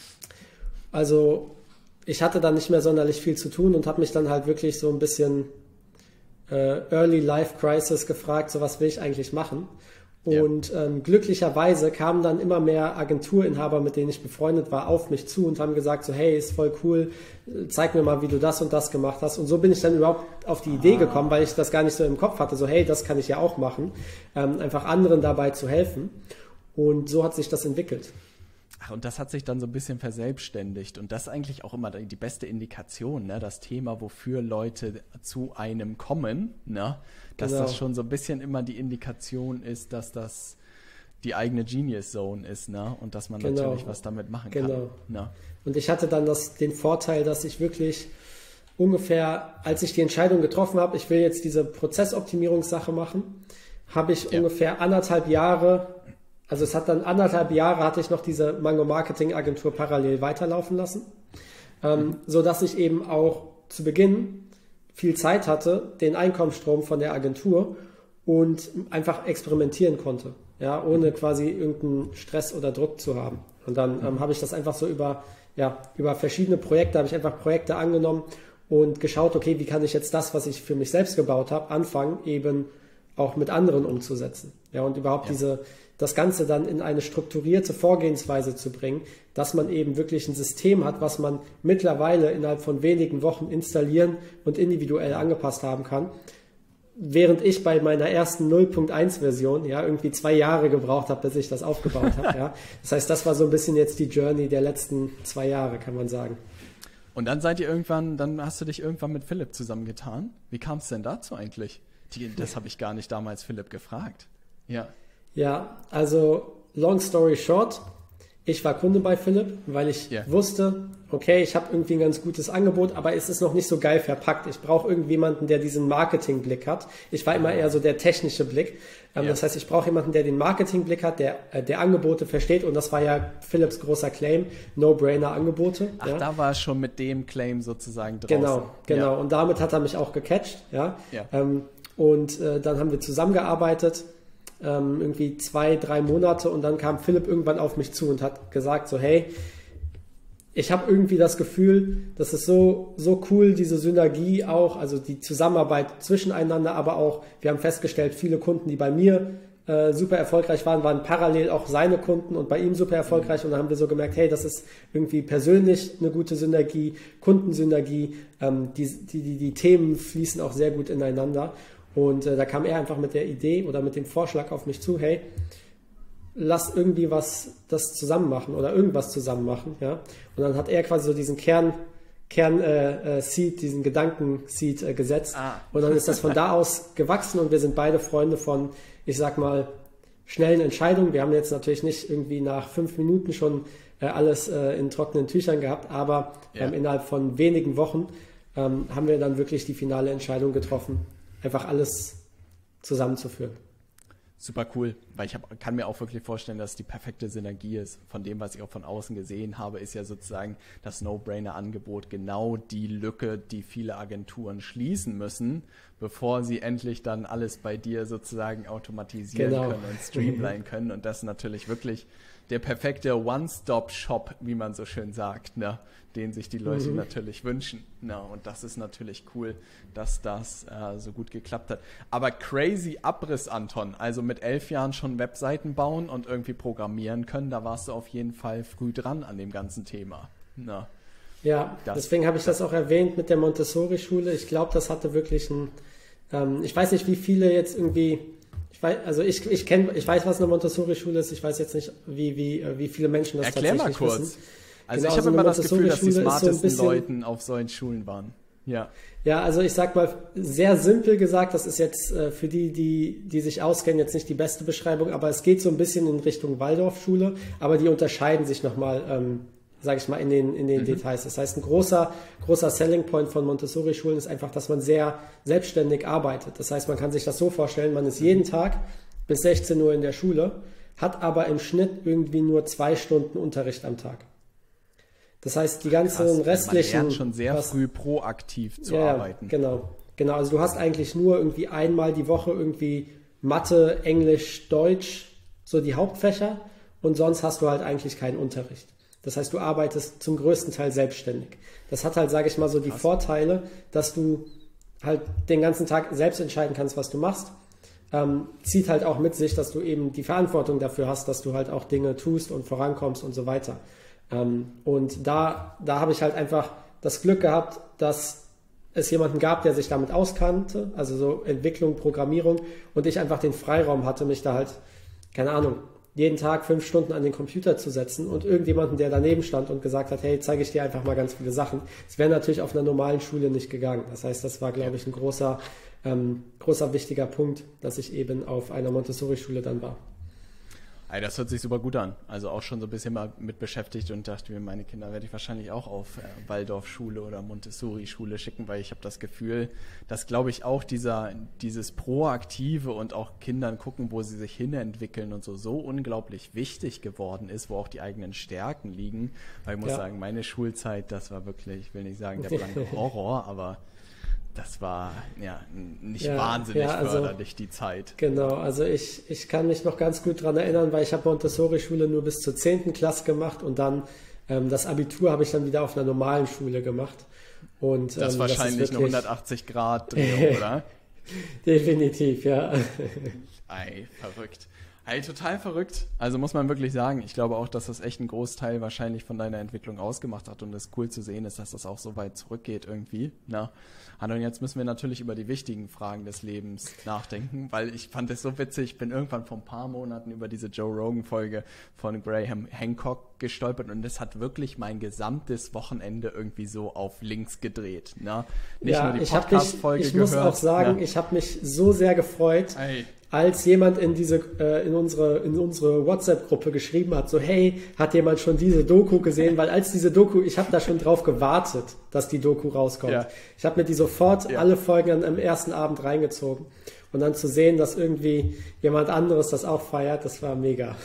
B: Also ich hatte dann nicht mehr sonderlich viel zu tun und habe mich dann halt wirklich so ein bisschen äh, Early Life Crisis gefragt, so was will ich eigentlich machen? Und ja. ähm, glücklicherweise kamen dann immer mehr Agenturinhaber, mit denen ich befreundet war, auf mich zu und haben gesagt so, hey, ist voll cool, zeig mir mal, wie du das und das gemacht hast. Und so bin ich dann überhaupt auf die Idee ah. gekommen, weil ich das gar nicht so im Kopf hatte, so hey, das kann ich ja auch machen, ähm, einfach anderen dabei zu helfen. Und so hat sich das entwickelt.
A: Ach, und das hat sich dann so ein bisschen verselbstständigt. Und das ist eigentlich auch immer die beste Indikation, ne? Das Thema, wofür Leute zu einem kommen, ne? Dass genau. das schon so ein bisschen immer die Indikation ist, dass das die eigene Genius Zone ist, ne? Und dass man genau. natürlich was damit machen
B: genau.
A: kann. Ne?
B: Und ich hatte dann das, den Vorteil, dass ich wirklich ungefähr, als ich die Entscheidung getroffen habe, ich will jetzt diese Prozessoptimierungssache machen, habe ich
A: Ja.
B: ungefähr anderthalb Jahre, also es hat dann anderthalb Jahre, hatte ich noch diese Mango Marketing Agentur parallel weiterlaufen lassen, ähm, so dass ich eben auch zu Beginn viel Zeit hatte, den Einkommensstrom von der Agentur und einfach experimentieren konnte, ja, ohne quasi irgendeinen Stress oder Druck zu haben. Und dann ähm, habe ich das einfach so über, ja, über verschiedene Projekte, habe ich einfach Projekte angenommen und geschaut, okay, wie kann ich jetzt das, was ich für mich selbst gebaut habe, anfangen, eben auch mit anderen umzusetzen. Ja, und überhaupt
A: Ja.
B: diese, das Ganze dann in eine strukturierte Vorgehensweise zu bringen, dass man eben wirklich ein System hat, was man mittlerweile innerhalb von wenigen Wochen installieren und individuell angepasst haben kann. Während ich bei meiner ersten null Punkt eins Version ja irgendwie zwei Jahre gebraucht habe, bis ich das aufgebaut habe. Ja. Das heißt, das war so ein bisschen jetzt die Journey der letzten zwei Jahre, kann man sagen.
A: Und dann seid ihr irgendwann, dann hast du dich irgendwann mit Philipp zusammengetan. Wie kam es denn dazu eigentlich? Die, das habe ich gar nicht damals Philipp gefragt. Ja.
B: Ja, also long story short, ich war Kunde bei Philipp, weil ich
A: Ja.
B: wusste, okay, ich habe irgendwie ein ganz gutes Angebot, aber es ist noch nicht so geil verpackt. Ich brauche irgendjemanden, der diesen Marketingblick hat. Ich war immer eher so der technische Blick. Ähm,
A: Ja.
B: Das heißt, ich brauche jemanden, der den Marketingblick hat, der, äh, der Angebote versteht. Und das war ja Philips großer Claim, No-Brainer-Angebote.
A: Ach,
B: ja.
A: da war er schon mit dem Claim sozusagen draußen.
B: Genau, genau.
A: Ja.
B: Und damit hat er mich auch gecatcht. Ja.
A: Ja.
B: Ähm, und äh, dann haben wir zusammengearbeitet, ähm, irgendwie zwei, drei Monate. Und dann kam Philipp irgendwann auf mich zu und hat gesagt so, hey, ich habe irgendwie das Gefühl, das ist so, so cool, diese Synergie auch, also die Zusammenarbeit zwischeneinander, aber auch, wir haben festgestellt, viele Kunden, die bei mir äh, super erfolgreich waren, waren parallel auch seine Kunden und bei ihm super erfolgreich. Und dann haben wir so gemerkt, hey, das ist irgendwie persönlich eine gute Synergie, Kundensynergie, ähm, die, die, die, die Themen fließen auch sehr gut ineinander. Und äh, da kam er einfach mit der Idee oder mit dem Vorschlag auf mich zu, hey, lass irgendwie was das zusammen machen oder irgendwas zusammen machen, ja. Und dann hat er quasi so diesen Kern, Kern äh, äh, Seed, diesen Gedanken-Seed äh, gesetzt.
A: Ah.
B: Und dann ist das von da aus gewachsen und wir sind beide Freunde von, ich sag mal, schnellen Entscheidungen. Wir haben jetzt natürlich nicht irgendwie nach fünf Minuten schon äh, alles äh, in trockenen Tüchern gehabt, aber
A: Ja.
B: ähm, innerhalb von wenigen Wochen ähm, haben wir dann wirklich die finale Entscheidung getroffen, einfach alles zusammenzuführen.
A: Super cool, weil ich hab, kann mir auch wirklich vorstellen, dass es die perfekte Synergie ist. Von dem, was ich auch von außen gesehen habe, ist ja sozusagen das No-Brainer-Angebot genau die Lücke, die viele Agenturen schließen müssen, bevor sie endlich dann alles bei dir sozusagen automatisieren
B: Genau.
A: können und streamline können. Und das ist natürlich wirklich der perfekte One-Stop-Shop, wie man so schön sagt, ne? Den sich die Leute
B: Mhm.
A: natürlich wünschen. Ne? Und das ist natürlich cool, dass das äh, so gut geklappt hat. Aber crazy Abriss, Anton. Also mit elf Jahren schon Webseiten bauen und irgendwie programmieren können, da warst du auf jeden Fall früh dran an dem ganzen Thema. Ne?
B: Ja,
A: Das-
B: deswegen habe ich das auch erwähnt mit der Montessori-Schule. Ich glaube, das hatte wirklich ein, ähm, ich weiß nicht, wie viele jetzt irgendwie, ich weiß, also ich, ich kenne, ich weiß, was eine Montessori-Schule ist. Ich weiß jetzt nicht, wie, wie, äh, wie viele Menschen das
A: Erklär mal
B: tatsächlich
A: kurz.
B: wissen.
A: Also
B: Genau,
A: ich habe
B: so eine
A: immer das Gefühl, dass die
B: Montessori-Schule ist so ein
A: smartesten
B: bisschen-
A: Leuten auf solchen Schulen waren. Ja.
B: Ja, also ich sag mal, sehr simpel gesagt, das ist jetzt äh, für die, die, die sich auskennen, jetzt nicht die beste Beschreibung, aber es geht so ein bisschen in Richtung Waldorfschule, aber die unterscheiden sich nochmal, ähm, sage ich mal, in den, in den
A: Mhm.
B: Details. Das heißt, ein großer, großer Selling Point von Montessori-Schulen ist einfach, dass man sehr selbstständig arbeitet. Das heißt, man kann sich das so vorstellen, man ist jeden Tag bis sechzehn Uhr in der Schule, hat aber im Schnitt irgendwie nur zwei Stunden Unterricht am Tag. Das heißt, die ganzen
A: Krass. Also
B: restlichen...
A: Man lernt schon sehr
B: was-
A: früh proaktiv zu
B: ja,
A: arbeiten.
B: Genau, genau. Also du hast eigentlich nur irgendwie einmal die Woche irgendwie Mathe, Englisch, Deutsch, so die Hauptfächer und sonst hast du halt eigentlich keinen Unterricht. Das heißt, du arbeitest zum größten Teil selbstständig. Das hat halt, sage ich mal, so die
A: Krass.
B: Vorteile, dass du halt den ganzen Tag selbst entscheiden kannst, was du machst. Ähm, zieht halt auch mit sich, dass du eben die Verantwortung dafür hast, dass du halt auch Dinge tust und vorankommst und so weiter. Ähm, und da, da habe ich halt einfach das Glück gehabt, dass es jemanden gab, der sich damit auskannte, also so Entwicklung, Programmierung, und ich einfach den Freiraum hatte, mich da halt, keine Ahnung, jeden Tag fünf Stunden an den Computer zu setzen und irgendjemanden, der daneben stand und gesagt hat, hey, zeige ich dir einfach mal ganz viele Sachen. Das wäre natürlich auf einer normalen Schule nicht gegangen. Das heißt, das war, glaube ich, ein großer, ähm, großer wichtiger Punkt, dass ich eben auf einer Montessori-Schule dann war.
A: Ey, das hört sich super gut an. Also auch schon so ein bisschen mal mit beschäftigt und dachte mir, meine Kinder werde ich wahrscheinlich auch auf äh, Waldorfschule oder Montessori-Schule schicken, weil ich habe das Gefühl, dass, glaube ich, auch dieser, dieses Proaktive und auch Kindern gucken, wo sie sich hinentwickeln und so, so unglaublich wichtig geworden ist, wo auch die eigenen Stärken liegen. Weil ich muss ja. sagen, meine Schulzeit, das war wirklich, ich will nicht sagen, der blanke Horror, aber das war ja nicht ja, wahnsinnig ja, also, förderlich, die Zeit.
B: Genau, also ich, ich kann mich noch ganz gut daran erinnern, weil ich habe Montessori-Schule nur bis zur zehnten Klasse gemacht und dann ähm, das Abitur habe ich dann wieder auf einer normalen Schule gemacht. Und,
A: das ist
B: ähm,
A: wahrscheinlich
B: das ist
A: eine hundertachtzig Grad Drehung, oder?
B: Definitiv, ja.
A: Ei, verrückt. Hey, total verrückt. Also muss man wirklich sagen, ich glaube auch, dass das echt einen Großteil wahrscheinlich von deiner Entwicklung ausgemacht hat und es cool zu sehen ist, dass das auch so weit zurückgeht irgendwie. Na, und jetzt müssen wir natürlich über die wichtigen Fragen des Lebens nachdenken, weil ich fand es so witzig, ich bin irgendwann vor ein paar Monaten über diese Joe Rogan-Folge von Graham Hancock gestolpert und das hat wirklich mein gesamtes Wochenende irgendwie so auf links gedreht. Ne? Nicht
B: ja,
A: nur die
B: Podcast-Folge gehört. Ich muss auch sagen,
A: ne?
B: ich habe mich so sehr gefreut, hey. als jemand in diese äh, in unsere in unsere WhatsApp-Gruppe geschrieben hat, so hey, hat jemand schon diese Doku gesehen? Weil als diese Doku, ich habe da schon drauf gewartet, dass die Doku rauskommt. Ja. Ich habe mir die sofort ja. alle Folgen am ersten Abend reingezogen und dann zu sehen, dass irgendwie jemand anderes das auch feiert, das war mega.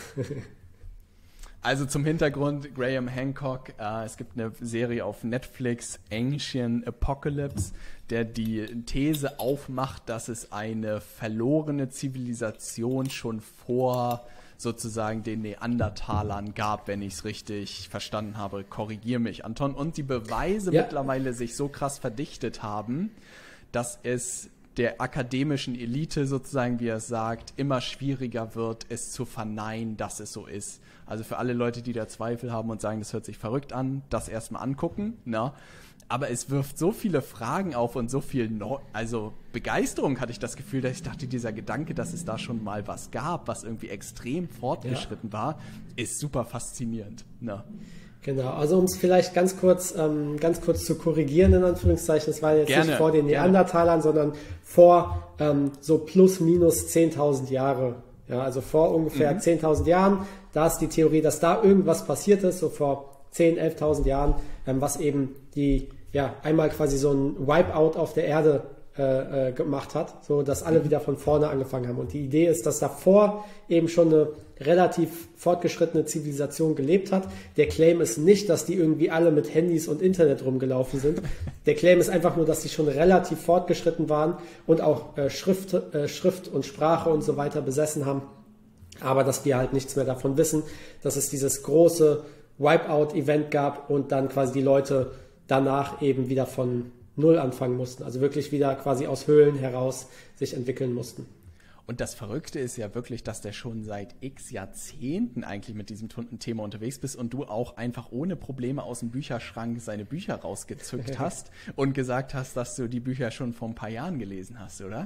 A: Also zum Hintergrund, Graham Hancock, äh, es gibt eine Serie auf Netflix, Ancient Apocalypse, der die These aufmacht, dass es eine verlorene Zivilisation schon vor sozusagen den Neandertalern gab, wenn ich es richtig verstanden habe. Korrigier mich, Anton. Und die Beweise ja. mittlerweile sich so krass verdichtet haben, dass es der akademischen Elite sozusagen, wie er es sagt, immer schwieriger wird, es zu verneinen, dass es so ist. Also für alle Leute, die da Zweifel haben und sagen, das hört sich verrückt an, das erstmal angucken. Na? Aber es wirft so viele Fragen auf und so viel Neu- also Begeisterung hatte ich das Gefühl, dass ich dachte, dieser Gedanke, dass es da schon mal was gab, was irgendwie extrem fortgeschritten ja. war, ist super faszinierend. Na?
B: Genau, also um es vielleicht ganz kurz, ähm, ganz kurz zu korrigieren, in Anführungszeichen, es war jetzt
A: gerne,
B: nicht vor den Neandertalern, gerne. sondern vor ähm, so plus minus zehntausend Jahre. Ja, also vor ungefähr mhm. zehntausend Jahren, da ist die Theorie, dass da irgendwas passiert ist, so vor zehntausend, elftausend Jahren, ähm, was eben die, ja, einmal quasi so ein Wipeout auf der Erde äh, äh, gemacht hat, so dass alle mhm. wieder von vorne angefangen haben. Und die Idee ist, dass davor eben schon eine relativ fortgeschrittene Zivilisation gelebt hat. Der Claim ist nicht, dass die irgendwie alle mit Handys und Internet rumgelaufen sind. Der Claim ist einfach nur, dass die schon relativ fortgeschritten waren und auch äh, Schrift, äh, Schrift und Sprache und so weiter besessen haben. Aber dass wir halt nichts mehr davon wissen, dass es dieses große Wipeout-Event gab und dann quasi die Leute danach eben wieder von Null anfangen mussten. Also wirklich wieder quasi aus Höhlen heraus sich entwickeln mussten.
A: Und das Verrückte ist ja wirklich, dass der schon seit x Jahrzehnten eigentlich mit diesem Thema unterwegs bist und du auch einfach ohne Probleme aus dem Bücherschrank seine Bücher rausgezückt hast und gesagt hast, dass du die Bücher schon vor ein paar Jahren gelesen hast, oder?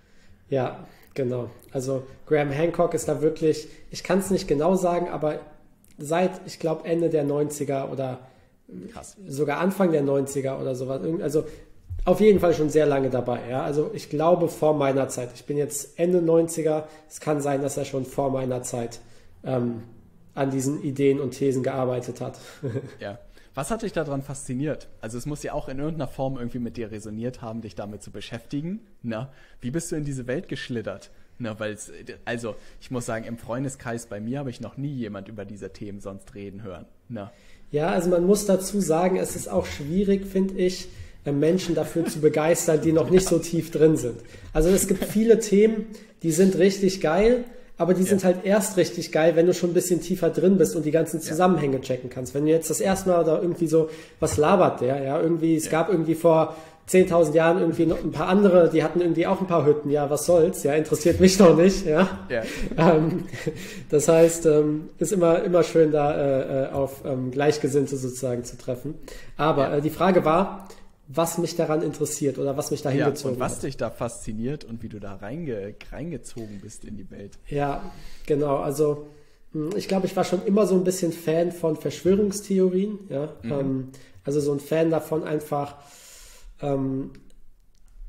B: Ja, genau. Also Graham Hancock ist da wirklich, ich kann es nicht genau sagen, aber seit, ich glaube, Ende der neunziger oder Krass. sogar Anfang der neunziger oder sowas, also auf jeden Fall schon sehr lange dabei, ja. Also ich glaube vor meiner Zeit. Ich bin jetzt Ende neunziger. Es kann sein, dass er schon vor meiner Zeit ähm, an diesen Ideen und Thesen gearbeitet hat.
A: Ja. Was hat dich daran fasziniert? Also es muss ja auch in irgendeiner Form irgendwie mit dir resoniert haben, dich damit zu beschäftigen. Na, wie bist du in diese Welt geschlittert? Na, weil es, also ich muss sagen, im Freundeskreis bei mir habe ich noch nie jemand über diese Themen sonst reden hören. Na.
B: Ja, also man muss dazu sagen, es ist auch schwierig, finde ich, Menschen dafür zu begeistern, die noch nicht so tief drin sind. Also es gibt viele Themen, die sind richtig geil, aber die ja. sind halt erst richtig geil, wenn du schon ein bisschen tiefer drin bist und die ganzen Zusammenhänge checken kannst. Wenn du jetzt das erste Mal da irgendwie so, was labert der, ja, irgendwie, es ja. gab irgendwie vor zehntausend Jahren irgendwie noch ein paar andere, die hatten irgendwie auch ein paar Hütten, ja, was soll's, ja, interessiert mich noch nicht, ja. ja. Ähm, das heißt, ähm, ist immer, immer schön da äh, auf ähm, Gleichgesinnte sozusagen zu treffen. Aber ja. äh, die Frage war, was mich daran interessiert oder was mich da
A: ja,
B: hingezogen
A: und was
B: hat.
A: dich da fasziniert und wie du da reinge, reingezogen bist in die Welt.
B: Ja, genau. Also ich glaube, ich war schon immer so ein bisschen Fan von Verschwörungstheorien. Ja? Mhm. Ähm, also so ein Fan davon einfach, ähm,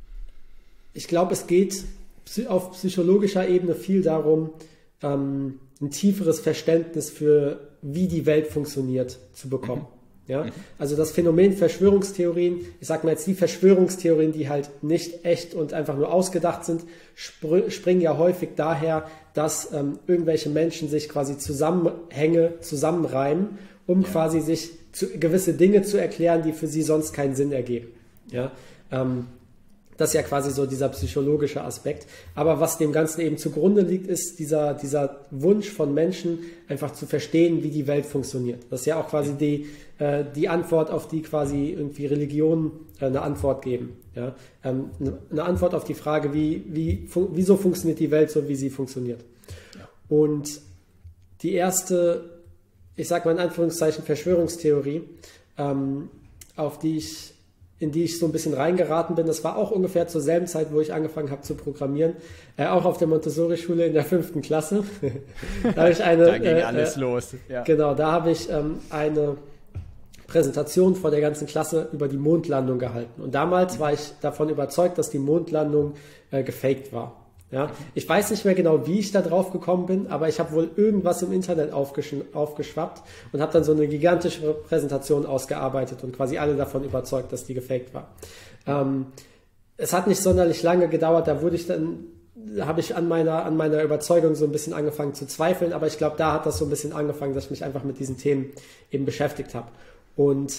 B: ich glaube, es geht auf psychologischer Ebene viel darum, ähm, ein tieferes Verständnis für, wie die Welt funktioniert, zu bekommen. Mhm. Ja, also das Phänomen Verschwörungstheorien, ich sage mal jetzt die Verschwörungstheorien, die halt nicht echt und einfach nur ausgedacht sind, spr springen ja häufig daher, dass ähm, irgendwelche Menschen sich quasi Zusammenhänge zusammenreimen, um ja. quasi sich zu, gewisse Dinge zu erklären, die für sie sonst keinen Sinn ergeben. Ja, ähm, das ist ja quasi so dieser psychologische Aspekt. Aber was dem Ganzen eben zugrunde liegt, ist dieser, dieser Wunsch von Menschen, einfach zu verstehen, wie die Welt funktioniert. Das ist ja auch quasi die, äh, die Antwort, auf die quasi irgendwie Religionen äh, eine Antwort geben. Ja? Ähm, eine Antwort auf die Frage, wie, wie, fun wieso funktioniert die Welt so, wie sie funktioniert. Ja. Und die erste, ich sage mal in Anführungszeichen, Verschwörungstheorie, ähm, auf die ich in die ich so ein bisschen reingeraten bin. Das war auch ungefähr zur selben Zeit, wo ich angefangen habe zu programmieren. Äh, auch auf der Montessori-Schule in der fünften Klasse. da habe ich eine,
A: da ging
B: äh,
A: alles
B: äh,
A: los. Ja.
B: Genau, da habe ich ähm, eine Präsentation vor der ganzen Klasse über die Mondlandung gehalten. Und damals war ich davon überzeugt, dass die Mondlandung äh, gefaked war. Ja, ich weiß nicht mehr genau, wie ich da drauf gekommen bin, aber ich habe wohl irgendwas im Internet aufgesch aufgeschwappt und habe dann so eine gigantische Präsentation ausgearbeitet und quasi alle davon überzeugt, dass die gefaked war. Ähm, es hat nicht sonderlich lange gedauert, da wurde ich dann, da habe ich an meiner, an meiner Überzeugung so ein bisschen angefangen zu zweifeln, aber ich glaube, da hat das so ein bisschen angefangen, dass ich mich einfach mit diesen Themen eben beschäftigt habe. Und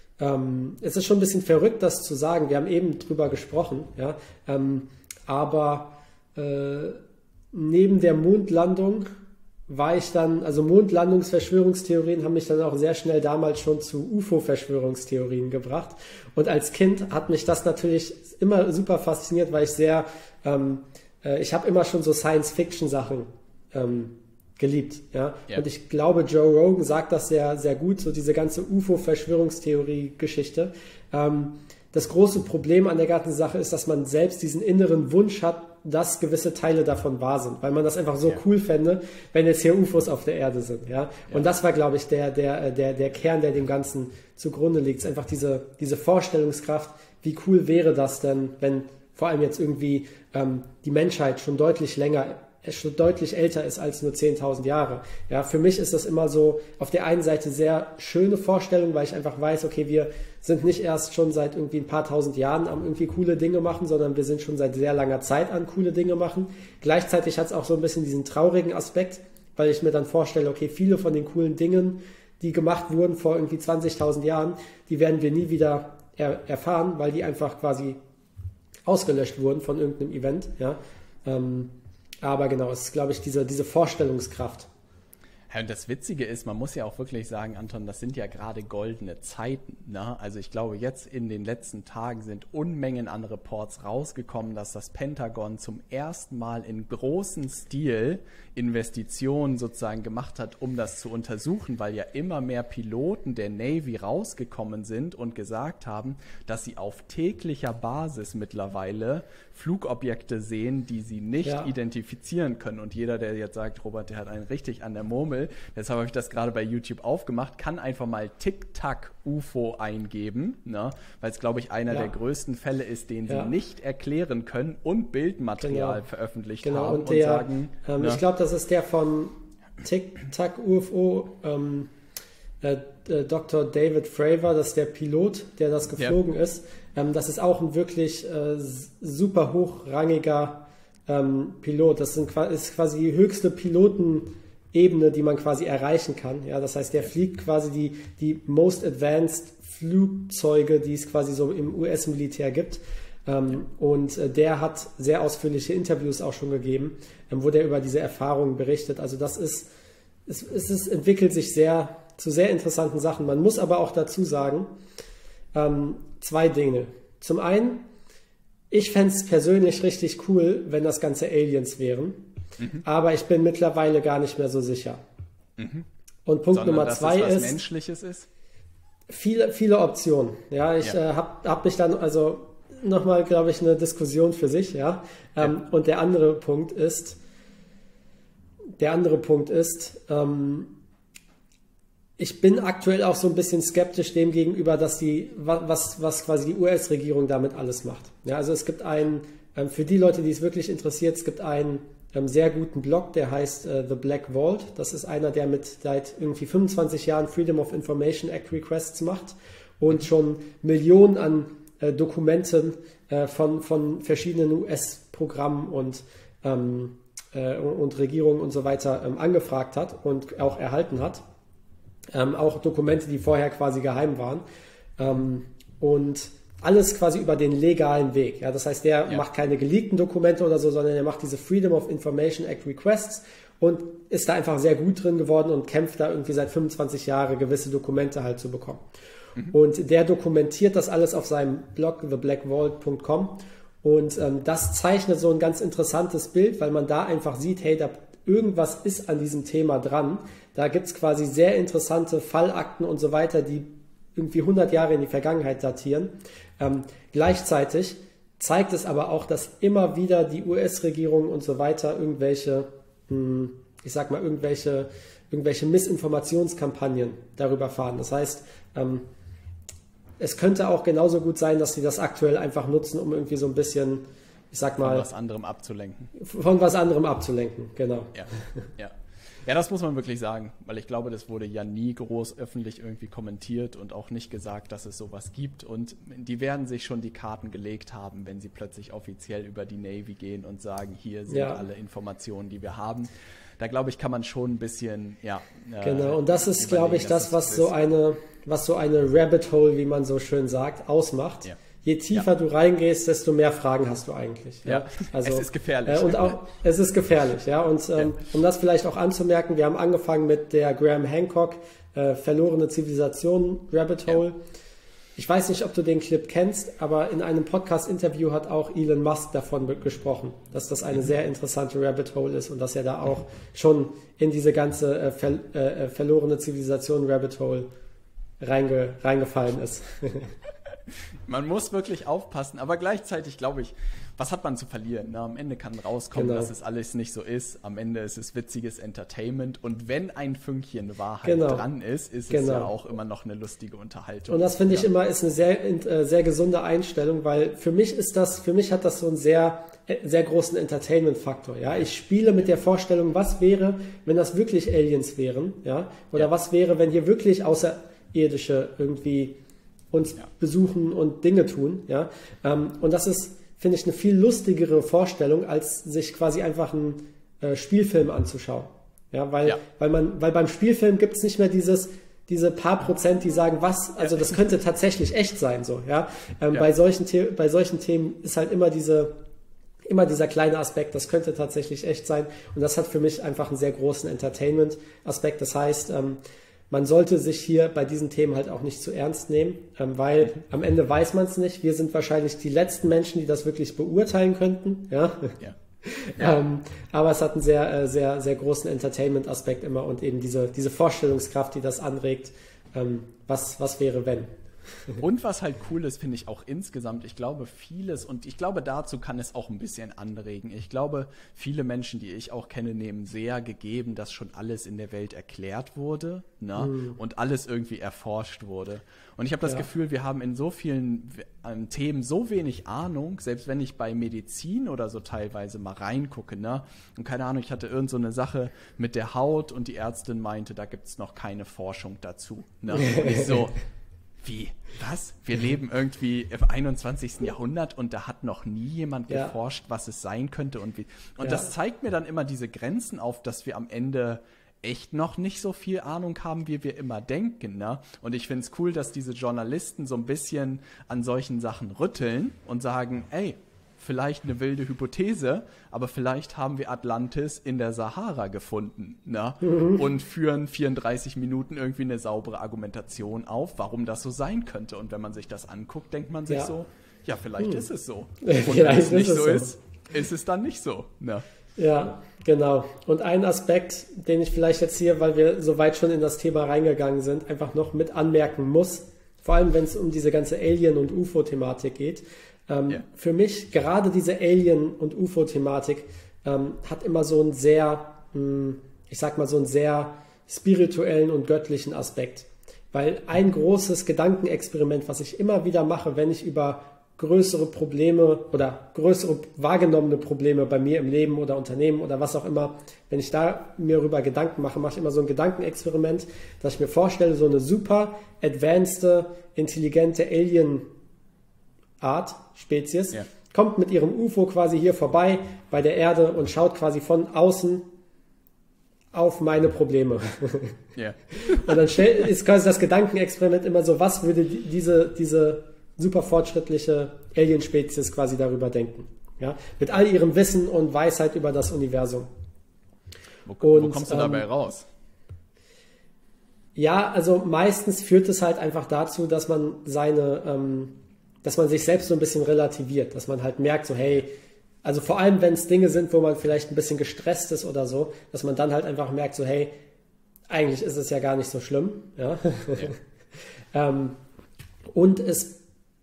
B: ähm, es ist schon ein bisschen verrückt, das zu sagen. Wir haben eben drüber gesprochen, ja, ähm, aber Äh, neben der Mondlandung war ich dann, also Mondlandungsverschwörungstheorien haben mich dann auch sehr schnell damals schon zu U F O-Verschwörungstheorien gebracht. Und als Kind hat mich das natürlich immer super fasziniert, weil ich sehr, ähm, äh, ich habe immer schon so Science-Fiction-Sachen ähm, geliebt. Ja? Yeah. Und ich glaube, Joe Rogan sagt das sehr, sehr gut, so diese ganze U F O-Verschwörungstheorie-Geschichte. Ähm, das große Problem an der ganzen Sache ist, dass man selbst diesen inneren Wunsch hat, dass gewisse Teile davon wahr sind, weil man das einfach so ja. cool fände, wenn jetzt hier U F Os auf der Erde sind, ja. ja. Und das war, glaube ich, der, der, der, der Kern, der dem Ganzen zugrunde liegt. Es ist einfach diese, diese Vorstellungskraft, wie cool wäre das denn, wenn vor allem jetzt irgendwie ähm, die Menschheit schon deutlich länger, schon deutlich älter ist als nur zehntausend Jahre. Ja, für mich ist das immer so auf der einen Seite sehr schöne Vorstellung, weil ich einfach weiß, okay, wir sind nicht erst schon seit irgendwie ein paar tausend Jahren am irgendwie coole Dinge machen, sondern wir sind schon seit sehr langer Zeit an coole Dinge machen. Gleichzeitig hat es auch so ein bisschen diesen traurigen Aspekt, weil ich mir dann vorstelle, okay, viele von den coolen Dingen, die gemacht wurden vor irgendwie zwanzigtausend Jahren, die werden wir nie wieder er erfahren, weil die einfach quasi ausgelöscht wurden von irgendeinem Event, ja. Ähm, aber genau, es ist, glaube ich, diese, diese Vorstellungskraft.
A: Ja, und das Witzige ist, man muss ja auch wirklich sagen, Anton, das sind ja gerade goldene Zeiten. Ne? Also ich glaube, jetzt in den letzten Tagen sind Unmengen an Reports rausgekommen, dass das Pentagon zum ersten Mal in großem Stil Investitionen sozusagen gemacht hat, um das zu untersuchen, weil ja immer mehr Piloten der Navy rausgekommen sind und gesagt haben, dass sie auf täglicher Basis mittlerweile Flugobjekte sehen, die sie nicht ja. identifizieren können. Und jeder, der jetzt sagt, Robert, der hat einen richtig an der Murmel, deshalb habe ich das gerade bei YouTube aufgemacht, kann einfach mal Tic-Tac-U F O eingeben, ne? Weil es, glaube ich, einer ja. der größten Fälle ist, den ja. sie nicht erklären können und Bildmaterial genau. veröffentlicht
B: genau.
A: haben
B: und, der,
A: und sagen...
B: Ähm, ne? Ich glaube, das ist der von Tic-Tac-U F O, ähm, äh, äh, Doktor David Fravor, das ist der Pilot, der das geflogen ja. ist. Ähm, das ist auch ein wirklich äh, super hochrangiger ähm, Pilot. Das sind, ist quasi die höchste Pilotenebene, die man quasi erreichen kann. Ja, das heißt, der fliegt quasi die, die most advanced Flugzeuge, die es quasi so im U S-Militär gibt. Ähm, und äh, der hat sehr ausführliche Interviews auch schon gegeben, ähm, wo der über diese Erfahrungen berichtet. Also das ist, es, es ist, entwickelt sich sehr zu sehr interessanten Sachen. Man muss aber auch dazu sagen, ähm, zwei Dinge. Zum einen, ich fände es persönlich richtig cool, wenn das Ganze Aliens wären, mhm. aber ich bin mittlerweile gar nicht mehr so sicher. Mhm. Und Punkt
A: Sondern,
B: Nummer
A: dass
B: zwei
A: es was
B: ist,
A: Menschliches ist?
B: Viele, viele Optionen. Ja, ich ja. äh, habe hab mich dann, also nochmal, glaube ich, eine Diskussion für sich, ja. Ähm, ja. Und der andere Punkt ist, der andere Punkt ist, ähm, ich bin aktuell auch so ein bisschen skeptisch dem gegenüber, dass die, was, was quasi die U S-Regierung damit alles macht. Ja, also es gibt einen, für die Leute, die es wirklich interessiert, es gibt einen ähm, sehr guten Blog, der heißt äh, The Black Vault. Das ist einer, der mit seit irgendwie fünfundzwanzig Jahren Freedom of Information Act Requests macht und schon Millionen an äh, Dokumenten äh, von, von verschiedenen U S-Programmen und, ähm, äh, und Regierungen und so weiter ähm, angefragt hat und auch erhalten hat. Ähm, auch Dokumente, die vorher quasi geheim waren. Ähm, und alles quasi über den legalen Weg. Ja, das heißt, der ja. macht keine geleakten Dokumente oder so, sondern er macht diese Freedom of Information Act Requests und ist da einfach sehr gut drin geworden und kämpft da irgendwie seit fünfundzwanzig Jahren gewisse Dokumente halt zu bekommen. Mhm. Und der dokumentiert das alles auf seinem Blog the black vault punkt com und ähm, das zeichnet so ein ganz interessantes Bild, weil man da einfach sieht, hey, da irgendwas ist an diesem Thema dran. Da gibt es quasi sehr interessante Fallakten und so weiter, die irgendwie hundert Jahre in die Vergangenheit datieren. Ähm, gleichzeitig zeigt es aber auch, dass immer wieder die U S-Regierung und so weiter irgendwelche, mh, ich sag mal, irgendwelche, irgendwelche Missinformationskampagnen darüber fahren. Das heißt, ähm, es könnte auch genauso gut sein, dass sie das aktuell einfach nutzen, um irgendwie so ein bisschen, ich sag mal,
A: von was anderem abzulenken.
B: Von was anderem abzulenken, genau.
A: Ja, ja. Ja, das muss man wirklich sagen, weil ich glaube, das wurde ja nie groß öffentlich irgendwie kommentiert und auch nicht gesagt, dass es sowas gibt. Und die werden sich schon die Karten gelegt haben, wenn sie plötzlich offiziell über die Navy gehen und sagen, hier sind ja. alle Informationen, die wir haben. Da glaube ich, kann man schon ein bisschen, ja.
B: Genau, und das ist, glaube ich, das, was so eine, was so eine Rabbit Hole, wie man so schön sagt, ausmacht. Ja. Je tiefer ja. du reingehst, desto mehr Fragen hast du eigentlich. Ja,
A: ja. Also, es ist gefährlich.
B: Äh, und auch, es ist gefährlich, ja. Und ähm, ja. um das vielleicht auch anzumerken, wir haben angefangen mit der Graham Hancock äh, verlorene Zivilisation Rabbit Hole. Ja. Ich weiß nicht, ob du den Clip kennst, aber in einem Podcast-Interview hat auch Elon Musk davon gesprochen, dass das eine mhm. sehr interessante Rabbit Hole ist und dass er da auch schon in diese ganze äh, ver äh, verlorene Zivilisation Rabbit Hole reinge reingefallen ist.
A: Man muss wirklich aufpassen, aber gleichzeitig glaube ich, was hat man zu verlieren? Na, am Ende kann rauskommen, genau. dass es alles nicht so ist. Am Ende ist es witziges Entertainment und wenn ein Fünkchen Wahrheit genau. dran ist, ist genau. es ja auch immer noch eine lustige Unterhaltung.
B: Und das finde ich ja. immer ist eine sehr, äh, sehr gesunde Einstellung, weil für mich ist das, für mich hat das so einen sehr, sehr großen Entertainment-Faktor. Ja, ich spiele mit der Vorstellung, was wäre, wenn das wirklich Aliens wären, ja, oder ja. was wäre, wenn hier wirklich Außerirdische irgendwie uns ja. besuchen und Dinge tun, ja. Ähm, und das ist, finde ich, eine viel lustigere Vorstellung, als sich quasi einfach einen äh, Spielfilm anzuschauen. Ja, weil, ja. weil man, weil beim Spielfilm gibt es nicht mehr dieses, diese paar Prozent, die sagen, was, also das könnte tatsächlich echt sein, so, ja. Ähm, ja. Bei solchen The bei solchen Themen ist halt immer diese, immer dieser kleine Aspekt, das könnte tatsächlich echt sein. Und das hat für mich einfach einen sehr großen Entertainment-Aspekt. Das heißt, ähm, man sollte sich hier bei diesen Themen halt auch nicht zu ernst nehmen, ähm, weil am Ende weiß man es nicht. Wir sind wahrscheinlich die letzten Menschen, die das wirklich beurteilen könnten. Ja. ja. ja. ähm, aber es hat einen sehr, äh, sehr, sehr großen Entertainment-Aspekt immer und eben diese, diese Vorstellungskraft, die das anregt. Ähm, was, was wäre, wenn?
A: Und was halt cool ist, finde ich auch insgesamt, ich glaube vieles und ich glaube dazu kann es auch ein bisschen anregen. Ich glaube, viele Menschen, die ich auch kenne, nehmen sehr gegeben, dass schon alles in der Welt erklärt wurde, ne? Mhm. Und alles irgendwie erforscht wurde. Und ich habe das ja. Gefühl, wir haben in so vielen ähm, Themen so wenig Ahnung, selbst wenn ich bei Medizin oder so teilweise mal reingucke, ne? Und keine Ahnung, ich hatte irgend so eine Sache mit der Haut und die Ärztin meinte, da gibt es noch keine Forschung dazu, ne? Und ich so, wie? Was? Wir leben irgendwie im einundzwanzigsten Jahrhundert und da hat noch nie jemand ja. geforscht, was es sein könnte und wie. Und ja. das zeigt mir dann immer diese Grenzen auf, dass wir am Ende echt noch nicht so viel Ahnung haben, wie wir immer denken, ne? Und ich finde es cool, dass diese Journalisten so ein bisschen an solchen Sachen rütteln und sagen, ey, vielleicht eine wilde Hypothese, aber vielleicht haben wir Atlantis in der Sahara gefunden, ne? Mhm. Und führen vierunddreißig Minuten irgendwie eine saubere Argumentation auf, warum das so sein könnte. Und wenn man sich das anguckt, denkt man sich ja. so, ja, vielleicht hm. ist es so. Und wenn es nicht so ist, ist es dann nicht so, ne?
B: Ja, genau. Und ein Aspekt, den ich vielleicht jetzt hier, weil wir so weit schon in das Thema reingegangen sind, einfach noch mit anmerken muss, vor allem wenn es um diese ganze Alien- und U F O-Thematik geht. Ähm, yeah. Für mich, gerade diese Alien- und U F O-Thematik ähm, hat immer so einen sehr, mh, ich sag mal so einen sehr spirituellen und göttlichen Aspekt. Weil ein großes Gedankenexperiment, was ich immer wieder mache, wenn ich über größere Probleme oder größere wahrgenommene Probleme bei mir im Leben oder Unternehmen oder was auch immer, wenn ich da mir darüber Gedanken mache, mache ich immer so ein Gedankenexperiment, dass ich mir vorstelle, so eine super advanced, intelligente Alien-Art, Spezies, ja. kommt mit ihrem U F O quasi hier vorbei bei der Erde und schaut quasi von außen auf meine Probleme. Yeah. Und dann ist quasi das Gedankenexperiment immer so, was würde diese, diese super fortschrittliche Alien-Spezies quasi darüber denken. Ja? Mit all ihrem Wissen und Weisheit über das Universum.
A: Wo, und, wo kommst du ähm, dabei raus?
B: Ja, also meistens führt es halt einfach dazu, dass man seine, ähm, dass man sich selbst so ein bisschen relativiert, dass man halt merkt, so hey, also vor allem, wenn es Dinge sind, wo man vielleicht ein bisschen gestresst ist oder so, dass man dann halt einfach merkt, so hey, eigentlich ist es ja gar nicht so schlimm. Ja? Ja. ähm, und es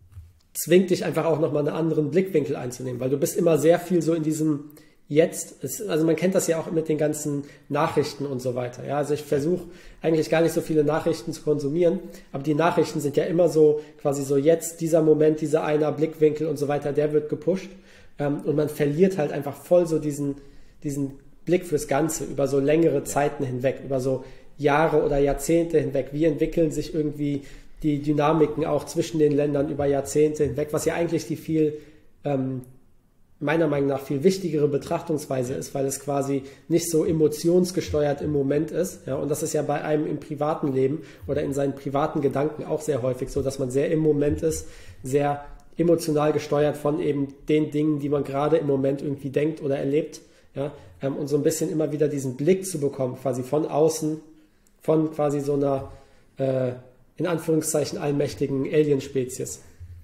B: zwingt dich einfach auch nochmal einen anderen Blickwinkel einzunehmen, weil du bist immer sehr viel so in diesem Jetzt, es, also man kennt das ja auch mit den ganzen Nachrichten und so weiter. Ja? Also ich versuche eigentlich gar nicht so viele Nachrichten zu konsumieren, aber die Nachrichten sind ja immer so quasi so jetzt, dieser Moment, dieser einer Blickwinkel und so weiter, der wird gepusht. Und man verliert halt einfach voll so diesen, diesen Blick fürs Ganze über so längere Zeiten hinweg, über so Jahre oder Jahrzehnte hinweg. Wie entwickeln sich irgendwie die Dynamiken auch zwischen den Ländern über Jahrzehnte hinweg, was ja eigentlich die viel, ähm, meiner Meinung nach viel wichtigere Betrachtungsweise ist, weil es quasi nicht so emotionsgesteuert im Moment ist. Ja, und das ist ja bei einem im privaten Leben oder in seinen privaten Gedanken auch sehr häufig so, dass man sehr im Moment ist, sehr emotional gesteuert von eben den Dingen, die man gerade im Moment irgendwie denkt oder erlebt, ja, ähm, und so ein bisschen immer wieder diesen Blick zu bekommen, quasi von außen, von quasi so einer, äh, in Anführungszeichen, allmächtigen Alien-Spezies.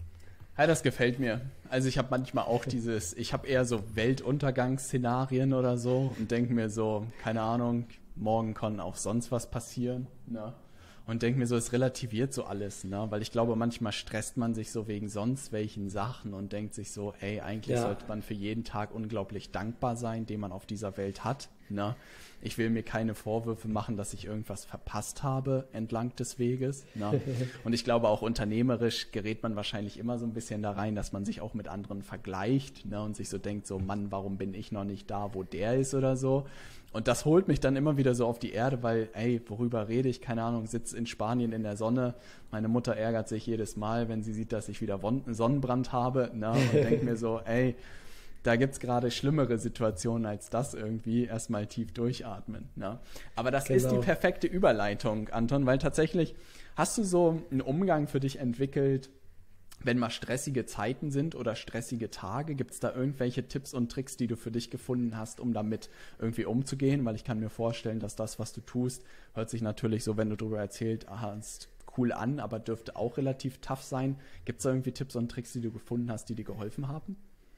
A: Ja, das gefällt mir. Also ich habe manchmal auch dieses, ich habe eher so Weltuntergangsszenarien oder so und denke mir so, keine Ahnung, morgen kann auch sonst was passieren, ne? Und denke mir so, es relativiert so alles, ne? Weil ich glaube, manchmal stresst man sich so wegen sonst welchen Sachen und denkt sich so, ey, eigentlich ja. sollte man für jeden Tag unglaublich dankbar sein, den man auf dieser Welt hat, ne? Ich will mir keine Vorwürfe machen, dass ich irgendwas verpasst habe entlang des Weges, ne? Und ich glaube, auch unternehmerisch gerät man wahrscheinlich immer so ein bisschen da rein, dass man sich auch mit anderen vergleicht, ne? Und sich so denkt, so Mann, warum bin ich noch nicht da, wo der ist oder so. Und das holt mich dann immer wieder so auf die Erde, weil, ey, worüber rede ich? Keine Ahnung, sitze in Spanien in der Sonne. Meine Mutter ärgert sich jedes Mal, wenn sie sieht, dass ich wieder Sonnenbrand habe, ne? Und denkt mir so, ey, da gibt's gerade schlimmere Situationen als das irgendwie. Erstmal tief durchatmen, ne? Aber das genau. ist die perfekte Überleitung, Anton, weil tatsächlich hast du so einen Umgang für dich entwickelt, wenn mal stressige Zeiten sind oder stressige Tage, gibt es da irgendwelche Tipps und Tricks, die du für dich gefunden hast, um damit irgendwie umzugehen? Weil ich kann mir vorstellen, dass das, was du tust, hört sich natürlich so, wenn du darüber erzählt hast, cool an, aber dürfte auch relativ tough sein. Gibt es da irgendwie Tipps und Tricks, die du gefunden hast, die dir geholfen haben?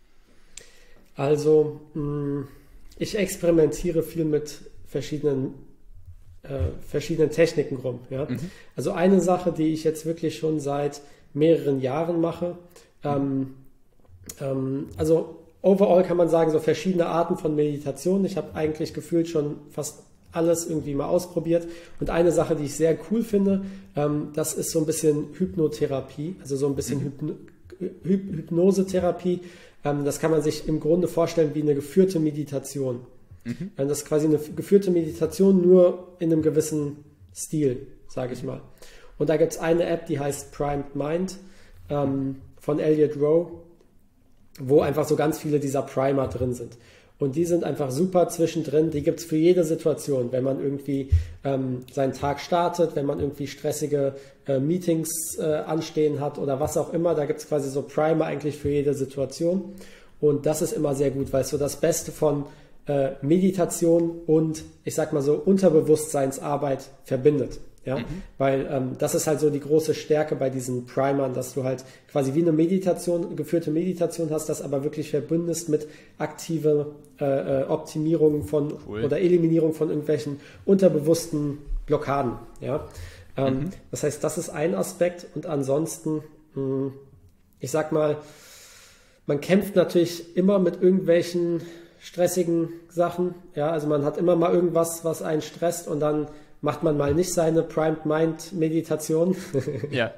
B: Also, ich experimentiere viel mit verschiedenen äh, verschiedenen Techniken rum. Ja? Mhm. Also eine Sache, die ich jetzt wirklich schon seit mehreren Jahren mache. Ähm, ähm, also overall kann man sagen, so verschiedene Arten von Meditation. Ich habe eigentlich gefühlt schon fast alles irgendwie mal ausprobiert. Und eine Sache, die ich sehr cool finde, ähm, das ist so ein bisschen Hypnotherapie, also so ein bisschen mhm. Hypno- Hyp- Hypnosetherapie. Ähm, das kann man sich im Grunde vorstellen wie eine geführte Meditation. Mhm. Das ist quasi eine geführte Meditation, nur in einem gewissen Stil, sage ich mal. Und da gibt es eine App, die heißt Primed Mind ähm, von Elliot Rowe, wo einfach so ganz viele dieser Primer drin sind. Und die sind einfach super zwischendrin. Die gibt es für jede Situation. Wenn man irgendwie ähm, seinen Tag startet, wenn man irgendwie stressige äh, Meetings äh, anstehen hat oder was auch immer, da gibt es quasi so Primer eigentlich für jede Situation. Und das ist immer sehr gut, weil es so das Beste von äh, Meditation und, ich sag mal so, Unterbewusstseinsarbeit verbindet. Ja, mhm. Weil ähm, das ist halt so die große Stärke bei diesen Primern, dass du halt quasi wie eine Meditation, geführte Meditation hast, das aber wirklich verbindest mit aktive äh, Optimierung von cool. oder Eliminierung von irgendwelchen unterbewussten Blockaden. Ja, ähm, mhm. Das heißt, das ist ein Aspekt und ansonsten, mh, ich sag mal, man kämpft natürlich immer mit irgendwelchen stressigen Sachen. Ja, also man hat immer mal irgendwas, was einen stresst und dann macht man mal nicht seine Primed Mind Meditation.
A: Ja.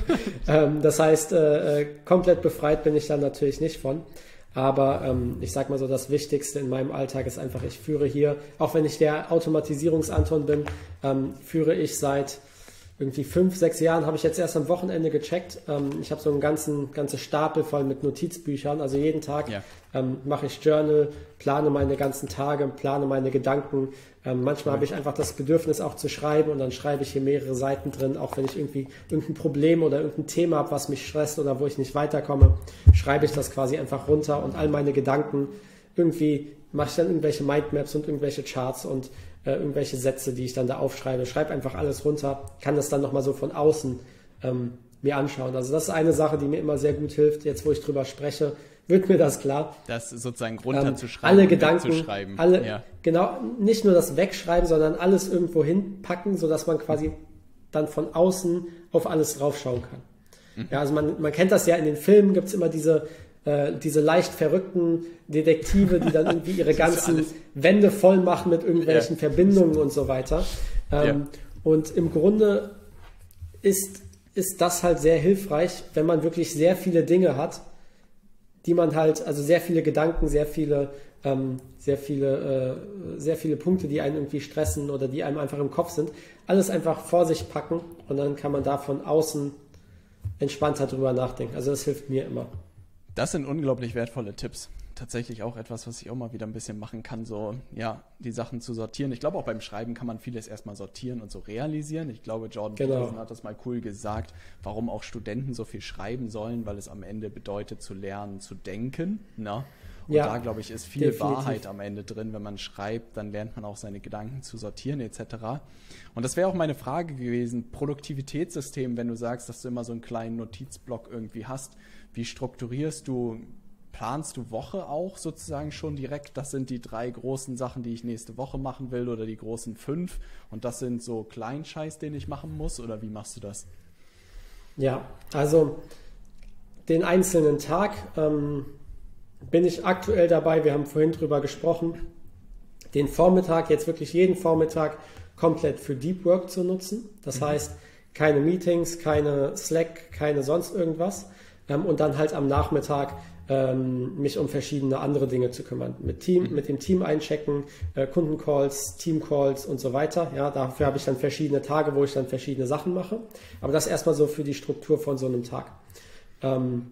B: ähm, das heißt, äh, komplett befreit bin ich dann natürlich nicht von. Aber ähm, ich sag mal so, das Wichtigste in meinem Alltag ist einfach, ich führe hier, auch wenn ich der Automatisierungsanton bin, ähm, führe ich seit irgendwie fünf, sechs Jahren, habe ich jetzt erst am Wochenende gecheckt. Ähm, ich habe so einen ganzen ganze Stapel voll mit Notizbüchern. Also jeden Tag ja. ähm, mache ich Journal, plane meine ganzen Tage, plane meine Gedanken. Ähm, manchmal ja. habe ich einfach das Bedürfnis auch zu schreiben und dann schreibe ich hier mehrere Seiten drin, auch wenn ich irgendwie irgendein Problem oder irgendein Thema habe, was mich stresst oder wo ich nicht weiterkomme, schreibe ich das quasi einfach runter und all meine Gedanken irgendwie mache ich dann irgendwelche Mindmaps und irgendwelche Charts und äh, irgendwelche Sätze, die ich dann da aufschreibe. Schreibe einfach alles runter, kann das dann nochmal so von außen ähm, mir anschauen. Also das ist eine Sache, die mir immer sehr gut hilft. Jetzt, wo ich drüber spreche, wird mir das klar.
A: Das sozusagen runterzuschreiben,
B: ähm, alle Gedanken, alle,
A: ja.
B: genau, nicht nur das Wegschreiben, sondern alles irgendwo hinpacken, sodass man quasi dann von außen auf alles draufschauen kann. Mhm. Ja, also man, man kennt das ja in den Filmen, gibt es immer diese diese leicht verrückten Detektive, die dann irgendwie ihre ganzen Wände voll machen mit irgendwelchen ja. Verbindungen und so weiter. Ähm, ja. Und im Grunde ist, ist das halt sehr hilfreich, wenn man wirklich sehr viele Dinge hat, die man halt, also sehr viele Gedanken, sehr viele, ähm, sehr viele, äh, sehr viele Punkte, die einen irgendwie stressen oder die einem einfach im Kopf sind, alles einfach vor sich packen und dann kann man da von außen entspannter drüber nachdenken. Also das hilft mir immer.
A: Das sind unglaublich wertvolle Tipps. Tatsächlich auch etwas, was ich auch mal wieder ein bisschen machen kann, so ja, die Sachen zu sortieren. Ich glaube, auch beim Schreiben kann man vieles erstmal sortieren und so realisieren. Ich glaube, Jordan
B: genau.
A: Peterson hat das mal cool gesagt, warum auch Studenten so viel schreiben sollen, weil es am Ende bedeutet, zu lernen, zu denken. Ne? Und ja, da, glaube ich, ist viel definitiv. Wahrheit am Ende drin. Wenn man schreibt, dann lernt man auch seine Gedanken zu sortieren et cetera. Und das wäre auch meine Frage gewesen, Produktivitätssystem, wenn du sagst, dass du immer so einen kleinen Notizblock irgendwie hast, wie strukturierst du, planst du Woche auch sozusagen schon direkt? Das sind die drei großen Sachen, die ich nächste Woche machen will oder die großen fünf und das sind so Kleinscheiß, den ich machen muss oder wie machst du das?
B: Ja, also den einzelnen Tag ähm, bin ich aktuell dabei, wir haben vorhin drüber gesprochen, den Vormittag, jetzt wirklich jeden Vormittag komplett für Deep Work zu nutzen. Das mhm. heißt, keine Meetings, keine Slack, keine sonst irgendwas. Ähm, und dann halt am Nachmittag ähm, mich um verschiedene andere Dinge zu kümmern. Mit Team, mhm. mit dem Team einchecken, äh, Kundencalls, Teamcalls und so weiter. Ja, dafür habe ich dann verschiedene Tage, wo ich dann verschiedene Sachen mache. Aber das erstmal so für die Struktur von so einem Tag. Ähm,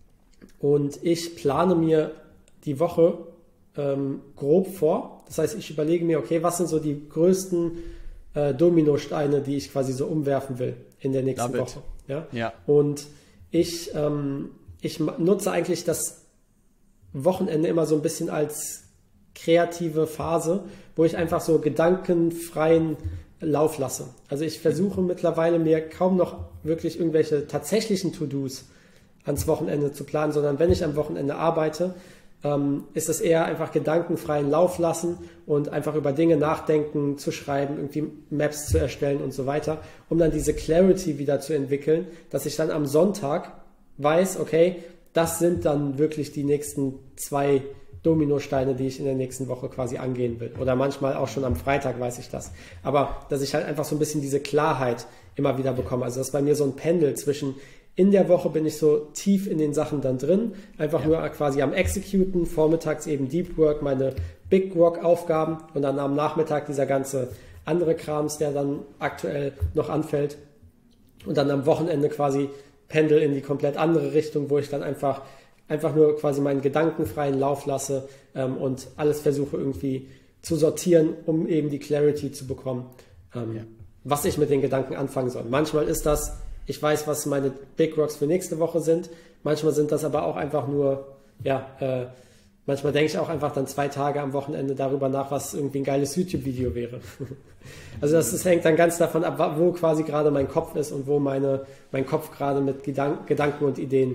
B: und ich plane mir die Woche ähm, grob vor. Das heißt, ich überlege mir, okay, was sind so die größten äh, Dominosteine, die ich quasi so umwerfen will in der nächsten
A: Love
B: Woche. Ja?
A: Ja.
B: Und ich, ähm, ich nutze eigentlich das Wochenende immer so ein bisschen als kreative Phase, wo ich einfach so gedankenfreien Lauf lasse. Also ich versuche mittlerweile mir kaum noch wirklich irgendwelche tatsächlichen To-Dos ans Wochenende zu planen, sondern wenn ich am Wochenende arbeite, ähm, ist es eher einfach gedankenfreien Lauf lassen und einfach über Dinge nachdenken, zu schreiben, irgendwie Maps zu erstellen und so weiter, um dann diese Clarity wieder zu entwickeln, dass ich dann am Sonntag weiß, okay, das sind dann wirklich die nächsten zwei Dominosteine, die ich in der nächsten Woche quasi angehen will. Oder manchmal auch schon am Freitag weiß ich das. Aber dass ich halt einfach so ein bisschen diese Klarheit immer wieder bekomme. Also das ist bei mir so ein Pendel zwischen in der Woche bin ich so tief in den Sachen dann drin, einfach ja. nur quasi am Executen, vormittags eben Deep Work, meine Big Work Aufgaben und dann am Nachmittag dieser ganze andere Krams, der dann aktuell noch anfällt und dann am Wochenende quasi Pendel in die komplett andere Richtung, wo ich dann einfach einfach nur quasi meinen gedankenfreien Lauf lasse ähm, und alles versuche irgendwie zu sortieren, um eben die Clarity zu bekommen, ähm, ja. was ich mit den Gedanken anfangen soll. Manchmal ist das, ich weiß, was meine Big Rocks für nächste Woche sind. Manchmal sind das aber auch einfach nur, ja, äh, manchmal denke ich auch einfach dann zwei Tage am Wochenende darüber nach, was irgendwie ein geiles YouTube-Video wäre. Also das, das hängt dann ganz davon ab, wo quasi gerade mein Kopf ist und wo meine, mein Kopf gerade mit Gedank- Gedanken und Ideen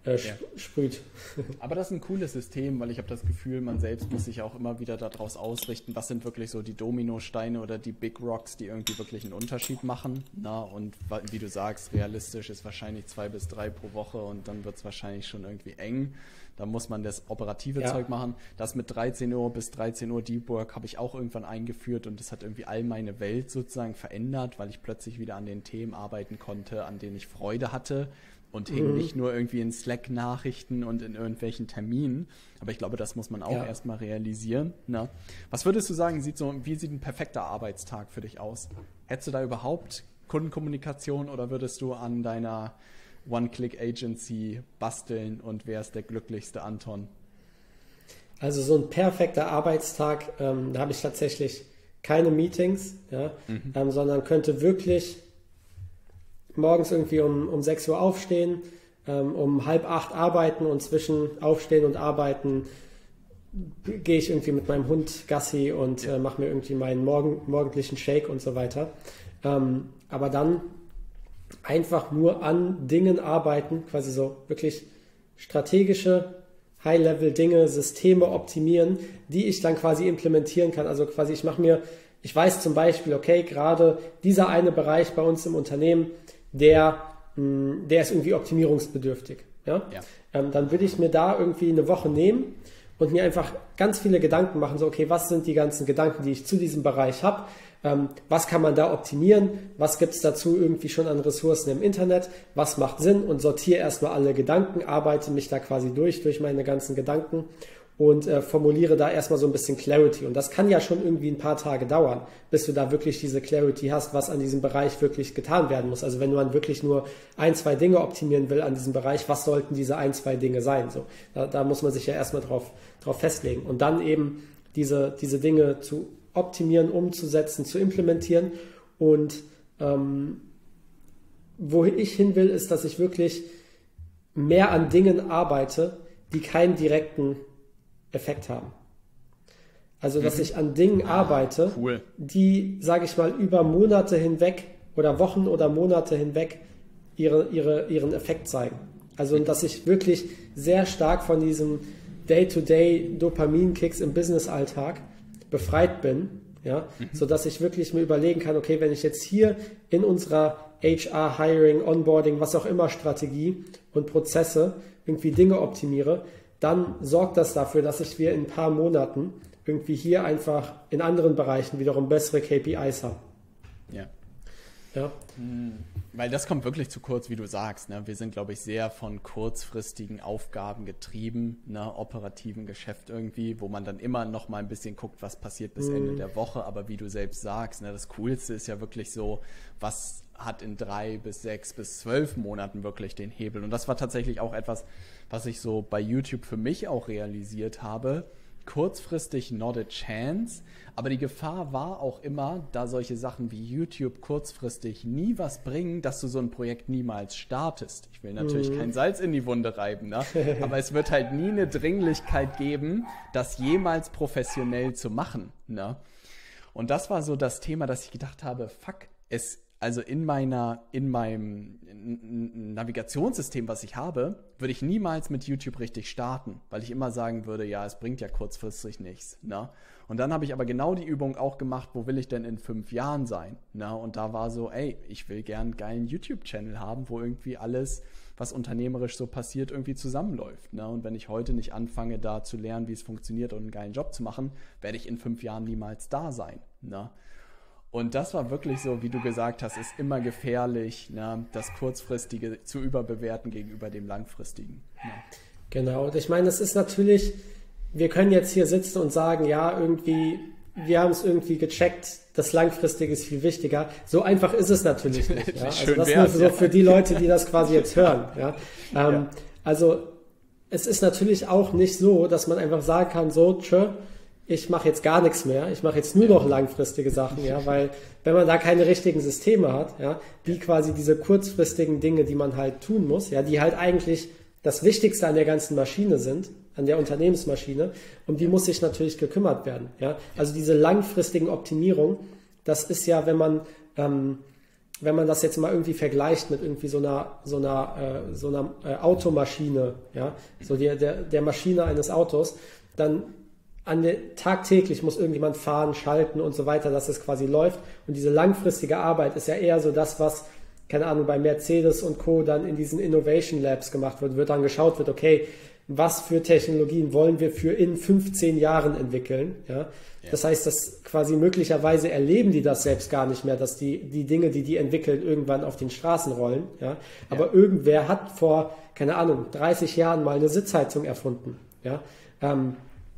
B: äh, sp- ja. sprüht.
A: Aber das ist ein cooles System, weil ich habe das Gefühl, man selbst muss sich auch immer wieder daraus ausrichten, was sind wirklich so die Dominosteine oder die Big Rocks, die irgendwie wirklich einen Unterschied machen. Na, und wie du sagst, realistisch ist wahrscheinlich zwei bis drei pro Woche und dann wird es wahrscheinlich schon irgendwie eng. Da muss man das operative ja. Zeug machen. Das mit dreizehn Uhr bis dreizehn Uhr Deep Work habe ich auch irgendwann eingeführt und das hat irgendwie all meine Welt sozusagen verändert, weil ich plötzlich wieder an den Themen arbeiten konnte, an denen ich Freude hatte und hing mhm. nicht nur irgendwie in Slack-Nachrichten und in irgendwelchen Terminen. Aber ich glaube, das muss man auch ja. erstmal realisieren. Ne? Was würdest du sagen, sieht so, wie sieht ein perfekter Arbeitstag für dich aus? Hättest du da überhaupt Kundenkommunikation oder würdest du an deiner One-Click-Agency basteln und wer ist der glücklichste Anton?
B: Also so ein perfekter Arbeitstag, ähm, da habe ich tatsächlich keine Meetings, ja, mhm. ähm, sondern könnte wirklich morgens irgendwie um, um sechs Uhr aufstehen, ähm, um halb acht arbeiten und zwischen Aufstehen und Arbeiten gehe ich irgendwie mit meinem Hund Gassi und ja. äh, mache mir irgendwie meinen morgen, morgendlichen Shake und so weiter. Ähm, aber dann einfach nur an Dingen arbeiten, quasi so wirklich strategische High-Level-Dinge, Systeme optimieren, die ich dann quasi implementieren kann. Also quasi ich mache mir, ich weiß zum Beispiel, okay, gerade dieser eine Bereich bei uns im Unternehmen, der, mh, der ist irgendwie optimierungsbedürftig. Ja? Ja. Ähm, dann würde ich mir da irgendwie eine Woche nehmen und mir einfach ganz viele Gedanken machen, so okay, was sind die ganzen Gedanken, die ich zu diesem Bereich habe? Ähm, was kann man da optimieren? Was gibt es dazu irgendwie schon an Ressourcen im Internet? Was macht Sinn? Und sortiere erstmal alle Gedanken, arbeite mich da quasi durch, durch meine ganzen Gedanken und äh, formuliere da erstmal so ein bisschen Clarity. Und das kann ja schon irgendwie ein paar Tage dauern, bis du da wirklich diese Clarity hast, was an diesem Bereich wirklich getan werden muss. Also wenn man wirklich nur ein, zwei Dinge optimieren will an diesem Bereich, was sollten diese ein, zwei Dinge sein? So, da, da muss man sich ja erstmal drauf, drauf festlegen. Und dann eben diese, diese Dinge zu optimieren, umzusetzen, zu implementieren. Und ähm, wo ich hin will, ist, dass ich wirklich mehr an Dingen arbeite, die keinen direkten Effekt haben. Also, dass mhm. ich an Dingen arbeite, cool. die, sage ich mal, über Monate hinweg oder Wochen oder Monate hinweg ihre, ihre, ihren Effekt zeigen. Also, dass ich wirklich sehr stark von diesem Day-to-Day-Dopamin-Kicks im Business-Alltag befreit bin, ja, mhm. sodass ich wirklich mir überlegen kann, okay, wenn ich jetzt hier in unserer H R, Hiring, Onboarding, was auch immer Strategie und Prozesse irgendwie Dinge optimiere, dann sorgt das dafür, dass ich wir in ein paar Monaten irgendwie hier einfach in anderen Bereichen wiederum bessere K P Is habe.
A: Ja.
B: Ja.
A: Weil das kommt wirklich zu kurz, wie du sagst. Ne? Wir sind, glaube ich, sehr von kurzfristigen Aufgaben getrieben, ne? Operativen Geschäft irgendwie, wo man dann immer noch mal ein bisschen guckt, was passiert bis mm. Ende der Woche. Aber wie du selbst sagst, ne? Das Coolste ist ja wirklich so, was hat in drei bis sechs bis zwölf Monaten wirklich den Hebel. Und das war tatsächlich auch etwas, was ich so bei YouTube für mich auch realisiert habe. Kurzfristig not a chance, aber die Gefahr war auch immer, da solche Sachen wie YouTube kurzfristig nie was bringen, dass du so ein Projekt niemals startest. Ich will natürlich mhm. kein Salz in die Wunde reiben, ne? Aber es wird halt nie eine Dringlichkeit geben, das jemals professionell zu machen. Ne? Und das war so das Thema, dass ich gedacht habe, fuck, es also in meiner, in meinem Navigationssystem, was ich habe, würde ich niemals mit YouTube richtig starten, weil ich immer sagen würde, ja, es bringt ja kurzfristig nichts. Ne? Und dann habe ich aber genau die Übung auch gemacht, wo will ich denn in fünf Jahren sein? Ne? Und da war so, ey, ich will gern einen geilen YouTube-Channel haben, wo irgendwie alles, was unternehmerisch so passiert, irgendwie zusammenläuft. Ne? Und wenn ich heute nicht anfange, da zu lernen, wie es funktioniert und einen geilen Job zu machen, werde ich in fünf Jahren niemals da sein. Ne? Und das war wirklich so, wie du gesagt hast, ist immer gefährlich, ne, das Kurzfristige zu überbewerten gegenüber dem Langfristigen. Ne.
B: Genau, und ich meine, es ist natürlich, wir können jetzt hier sitzen und sagen, ja, irgendwie, wir haben es irgendwie gecheckt, das Langfristige ist viel wichtiger. So einfach ist es natürlich nicht. Ja? Also das nur so für die Leute, die das quasi jetzt hören. Ja? Ähm, ja. Also es ist natürlich auch nicht so, dass man einfach sagen kann, so, tschö, ich mache jetzt gar nichts mehr, ich mache jetzt nur noch langfristige Sachen, ja, weil wenn man da keine richtigen Systeme hat, ja, die quasi diese kurzfristigen Dinge, die man halt tun muss, ja, die halt eigentlich das Wichtigste an der ganzen Maschine sind, an der Unternehmensmaschine, um die muss sich natürlich gekümmert werden, ja. Also diese langfristigen Optimierungen, das ist ja, wenn man ähm, wenn man das jetzt mal irgendwie vergleicht mit irgendwie so einer, so einer, äh, so einer äh, Automaschine, ja, so der, der, der Maschine eines Autos, dann an der, tagtäglich muss irgendjemand fahren, schalten und so weiter, dass es quasi läuft. Und diese langfristige Arbeit ist ja eher so das, was, keine Ahnung, bei Mercedes und Co. dann in diesen Innovation Labs gemacht wird, wird dann geschaut wird, okay, was für Technologien wollen wir für in fünfzehn Jahren entwickeln, ja. Ja. Das heißt, dass quasi möglicherweise erleben die das selbst gar nicht mehr, dass die, die Dinge, die die entwickeln, irgendwann auf den Straßen rollen, ja. Aber ja. irgendwer hat vor, keine Ahnung, dreißig Jahren mal eine Sitzheizung erfunden, ja. Ähm,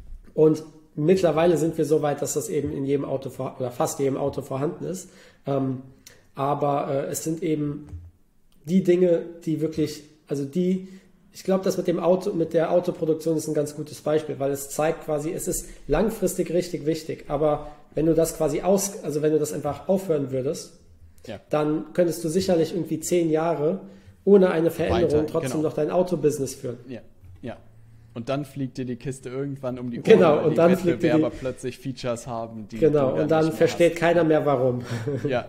B: Und mittlerweile sind wir so weit, dass das eben in jedem Auto vor, oder fast jedem Auto vorhanden ist. Ähm, aber äh, es sind eben die Dinge, die wirklich, also die, ich glaube, das mit dem Auto, mit der Autoproduktion ist ein ganz gutes Beispiel, weil es zeigt quasi, es ist langfristig richtig wichtig. Aber wenn du das quasi aus, also wenn du das einfach aufhören würdest, ja. dann könntest du sicherlich irgendwie zehn Jahre ohne eine Veränderung Weiter, trotzdem genau. noch dein Autobusiness führen.
A: Ja, ja. Und dann fliegt dir die Kiste irgendwann um die Ohren,
B: genau,
A: weil
B: und
A: die
B: dann
A: Wettbewerber
B: die...
A: plötzlich Features haben, die
B: genau,
A: du
B: und dann versteht hast. Keiner mehr warum.
A: Ja,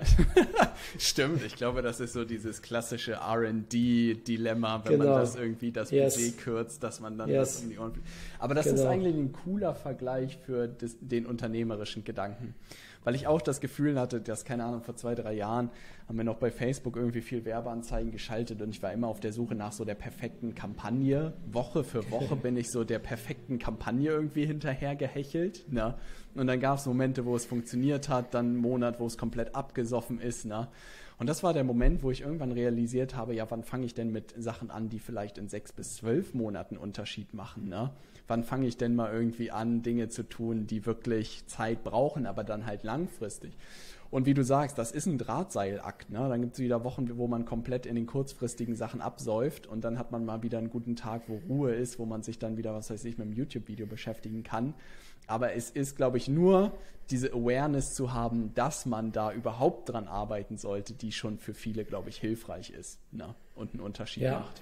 A: stimmt. Ich glaube, das ist so dieses klassische R and D-Dilemma, wenn genau. man das irgendwie das yes. Budget kürzt, dass man dann yes. das um die Ohren fliegt. Aber das genau. ist eigentlich ein cooler Vergleich für das, den unternehmerischen Gedanken. Weil ich auch das Gefühl hatte, dass, keine Ahnung, vor zwei, drei Jahren haben wir noch bei Facebook irgendwie viel Werbeanzeigen geschaltet und ich war immer auf der Suche nach so der perfekten Kampagne. Woche für Woche bin ich so der perfekten Kampagne irgendwie hinterher gehechelt. Ne? Und dann gab es Momente, wo es funktioniert hat, dann einen Monat, wo es komplett abgesoffen ist. Ne? Und das war der Moment, wo ich irgendwann realisiert habe, ja, wann fange ich denn mit Sachen an, die vielleicht in sechs bis zwölf Monaten Unterschied machen, ne? Wann fange ich denn mal irgendwie an, Dinge zu tun, die wirklich Zeit brauchen, aber dann halt langfristig. Und wie du sagst, das ist ein Drahtseilakt, ne? Dann gibt es wieder Wochen, wo man komplett in den kurzfristigen Sachen absäuft und dann hat man mal wieder einen guten Tag, wo Ruhe ist, wo man sich dann wieder, was weiß ich, mit einem YouTube-Video beschäftigen kann. Aber es ist, glaube ich, nur diese Awareness zu haben, dass man da überhaupt dran arbeiten sollte, die schon für viele, glaube ich, hilfreich ist, ne? Und einen Unterschied
B: ja.
A: macht.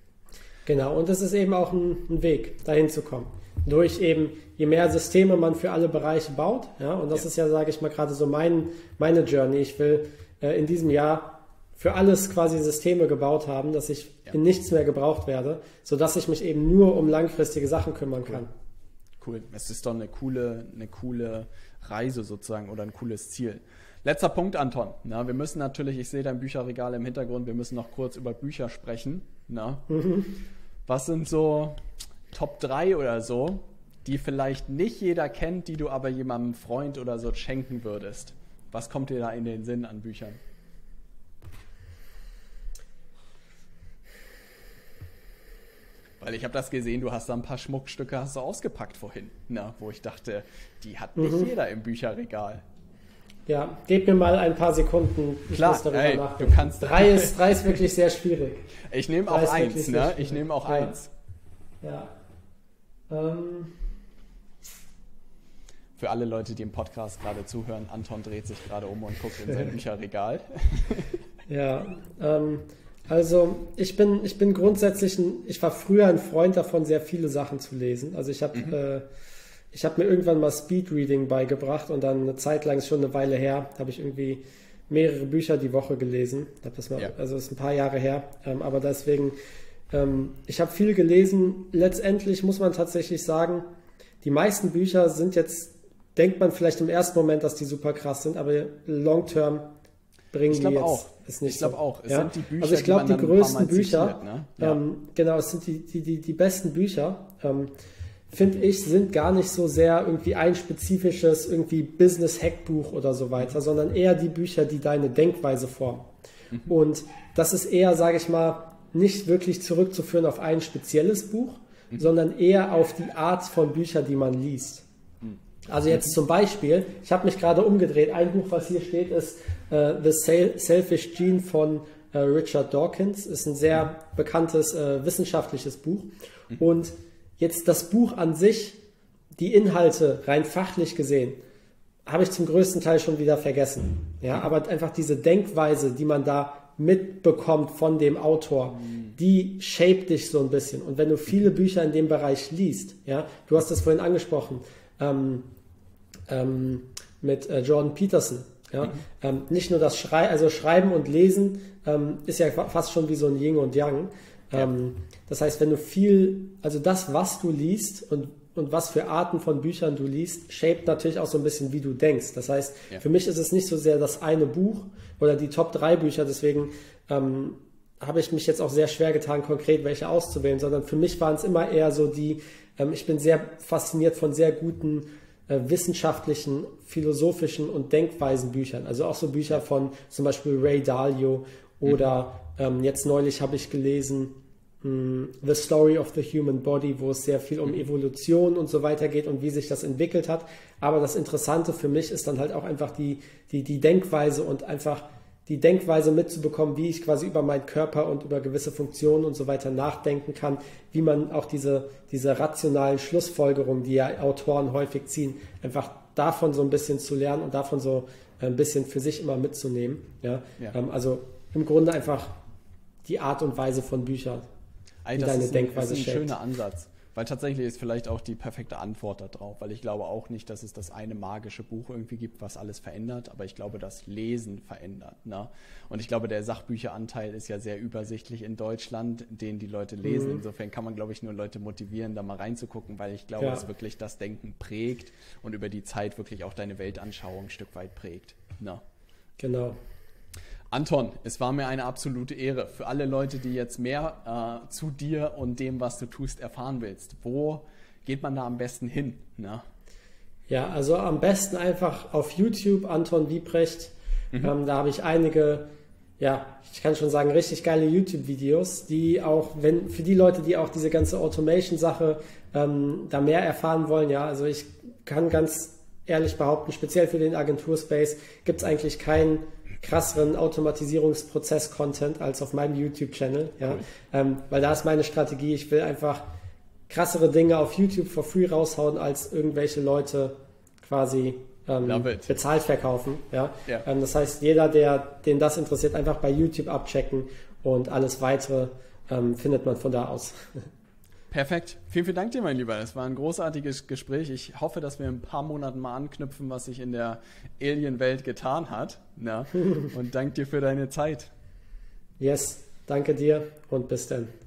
B: Genau, und das ist eben auch ein, ein Weg, dahin zu kommen. Durch eben, je mehr Systeme man für alle Bereiche baut, ja, und das ja. ist ja, sage ich mal, gerade so mein, meine Journey. Ich will äh, in diesem Jahr für alles quasi Systeme gebaut haben, dass ich ja. in nichts mehr gebraucht werde, sodass ich mich eben nur um langfristige Sachen kümmern
A: cool.
B: kann.
A: Cool, es ist doch eine coole, eine coole Reise sozusagen oder ein cooles Ziel. Letzter Punkt, Anton. Na, wir müssen natürlich, ich sehe dein Bücherregal im Hintergrund, wir müssen noch kurz über Bücher sprechen. Na? Mhm. Was sind so Top drei oder so, die vielleicht nicht jeder kennt, die du aber jemandem Freund oder so schenken würdest? Was kommt dir da in den Sinn an Büchern? Weil ich habe das gesehen, du hast da ein paar Schmuckstücke hast du ausgepackt vorhin, na, wo ich dachte, die hat nicht mhm. jeder im Bücherregal.
B: Ja, gib mir mal ein paar Sekunden. Ich
A: Klar,
B: muss darüber
A: ey,
B: nachdenken.
A: Du kannst
B: drei, ist, drei ist wirklich sehr schwierig.
A: Ich nehme auch eins, ne? Ich nehme auch ja. eins.
B: Ja. Ähm.
A: Für alle Leute, die im Podcast gerade zuhören, Anton dreht sich gerade um und guckt in sein Bücherregal.
B: Ja, ähm, also ich bin, ich bin grundsätzlich, ein, ich war früher ein Freund davon, sehr viele Sachen zu lesen. Also ich habe mhm. äh, Ich habe mir irgendwann mal Speedreading beigebracht und dann eine Zeit lang, ist schon eine Weile her, habe ich irgendwie mehrere Bücher die Woche gelesen. Das mal, ja. Also ist ein paar Jahre her. Ähm, aber deswegen, ähm, ich habe viel gelesen. Letztendlich muss man tatsächlich sagen, die meisten Bücher sind jetzt, denkt man vielleicht im ersten Moment, dass die super krass sind, aber long term bringen
A: ich
B: die jetzt.
A: Auch.
B: Ist nicht
A: ich glaube
B: so.
A: auch. Es
B: ja?
A: sind die Bücher,
B: also ich glaube, die, die größten Bücher,
A: zitiert, ne? ja.
B: ähm, genau, es sind die, die, die, die besten Bücher. Ähm, finde ich, sind gar nicht so sehr irgendwie ein spezifisches irgendwie Business-Hack-Buch oder so weiter, sondern eher die Bücher, die deine Denkweise formen. Mhm. Und das ist eher, sage ich mal, nicht wirklich zurückzuführen auf ein spezielles Buch, mhm. sondern eher auf die Art von Büchern, die man liest. Mhm. Also jetzt zum Beispiel, ich habe mich gerade umgedreht, ein Buch, was hier steht, ist uh, The Selfish Gene von uh, Richard Dawkins, ist ein sehr mhm. bekanntes uh, wissenschaftliches Buch. Mhm. Und jetzt das Buch an sich, die Inhalte rein fachlich gesehen, habe ich zum größten Teil schon wieder vergessen. Ja, aber einfach diese Denkweise, die man da mitbekommt von dem Autor, die shaped dich so ein bisschen. Und wenn du viele Bücher in dem Bereich liest, ja, du hast es vorhin angesprochen, ähm, ähm, mit äh, Jordan Peterson, Ja? Mhm. Ähm, nicht nur das Schrei also Schreiben und Lesen ähm, ist ja fast schon wie so ein Yin und Yang. Ähm, ja. Das heißt, wenn du viel, also das, was du liest und und was für Arten von Büchern du liest, shaped natürlich auch so ein bisschen, wie du denkst. Das heißt, ja. für mich ist es nicht so sehr das eine Buch oder die Top drei Bücher, deswegen ähm, habe ich mich jetzt auch sehr schwer getan, konkret welche auszuwählen, sondern für mich waren es immer eher so die, ähm, ich bin sehr fasziniert von sehr guten äh, wissenschaftlichen, philosophischen und Denkweisen-Büchern. Also auch so Bücher von zum Beispiel Ray Dalio oder mhm. ähm, jetzt neulich habe ich gelesen The Story of the Human Body, wo es sehr viel um Evolution und so weiter geht und wie sich das entwickelt hat. Aber das Interessante für mich ist dann halt auch einfach die, die, die Denkweise und einfach die Denkweise mitzubekommen, wie ich quasi über meinen Körper und über gewisse Funktionen und so weiter nachdenken kann, wie man auch diese, diese rationalen Schlussfolgerungen, die ja Autoren häufig ziehen, einfach davon so ein bisschen zu lernen und davon so ein bisschen für sich immer mitzunehmen. Ja? Ja. Also im Grunde einfach die Art und Weise von Büchern.
A: Ey, das ist ein, ist ein schöner Ansatz, weil tatsächlich ist vielleicht auch die perfekte Antwort darauf, weil ich glaube auch nicht, dass es das eine magische Buch irgendwie gibt, was alles verändert, aber ich glaube, das Lesen verändert. Ne? Und ich glaube, der Sachbücheranteil ist ja sehr übersichtlich in Deutschland, den die Leute lesen. Mhm. Insofern kann man, glaube ich, nur Leute motivieren, da mal reinzugucken, weil ich glaube, ja. dass wirklich das Denken prägt und über die Zeit wirklich auch deine Weltanschauung ein Stück weit prägt. Ne?
B: Genau.
A: Anton, es war mir eine absolute Ehre. Für alle Leute, die jetzt mehr äh, zu dir und dem, was du tust, erfahren willst, wo geht man da am besten hin? Na?
B: Ja, also am besten einfach auf YouTube, Anton Wiebrecht. Mhm. Ähm, da habe ich einige, ja, ich kann schon sagen, richtig geile YouTube-Videos, die auch, wenn für die Leute, die auch diese ganze Automation-Sache ähm, da mehr erfahren wollen, ja, also ich kann ganz ehrlich behaupten, speziell für den Agenturspace gibt es eigentlich keinen krasseren Automatisierungsprozess-Content als auf meinem YouTube-Channel, ja, cool. ähm, weil da ist meine Strategie, ich will einfach krassere Dinge auf YouTube for free raushauen, als irgendwelche Leute quasi ähm, bezahlt verkaufen, ja. Yeah. Ähm, das heißt, jeder, der den das interessiert, einfach bei YouTube abchecken und alles weitere ähm, findet man von da aus.
A: Perfekt. Vielen, vielen Dank dir, mein Lieber. Es war ein großartiges Gespräch. Ich hoffe, dass wir in ein paar Monaten mal anknüpfen, was sich in der Alien-Welt getan hat. Na? Und danke dir für deine Zeit.
B: Yes, danke dir und bis dann.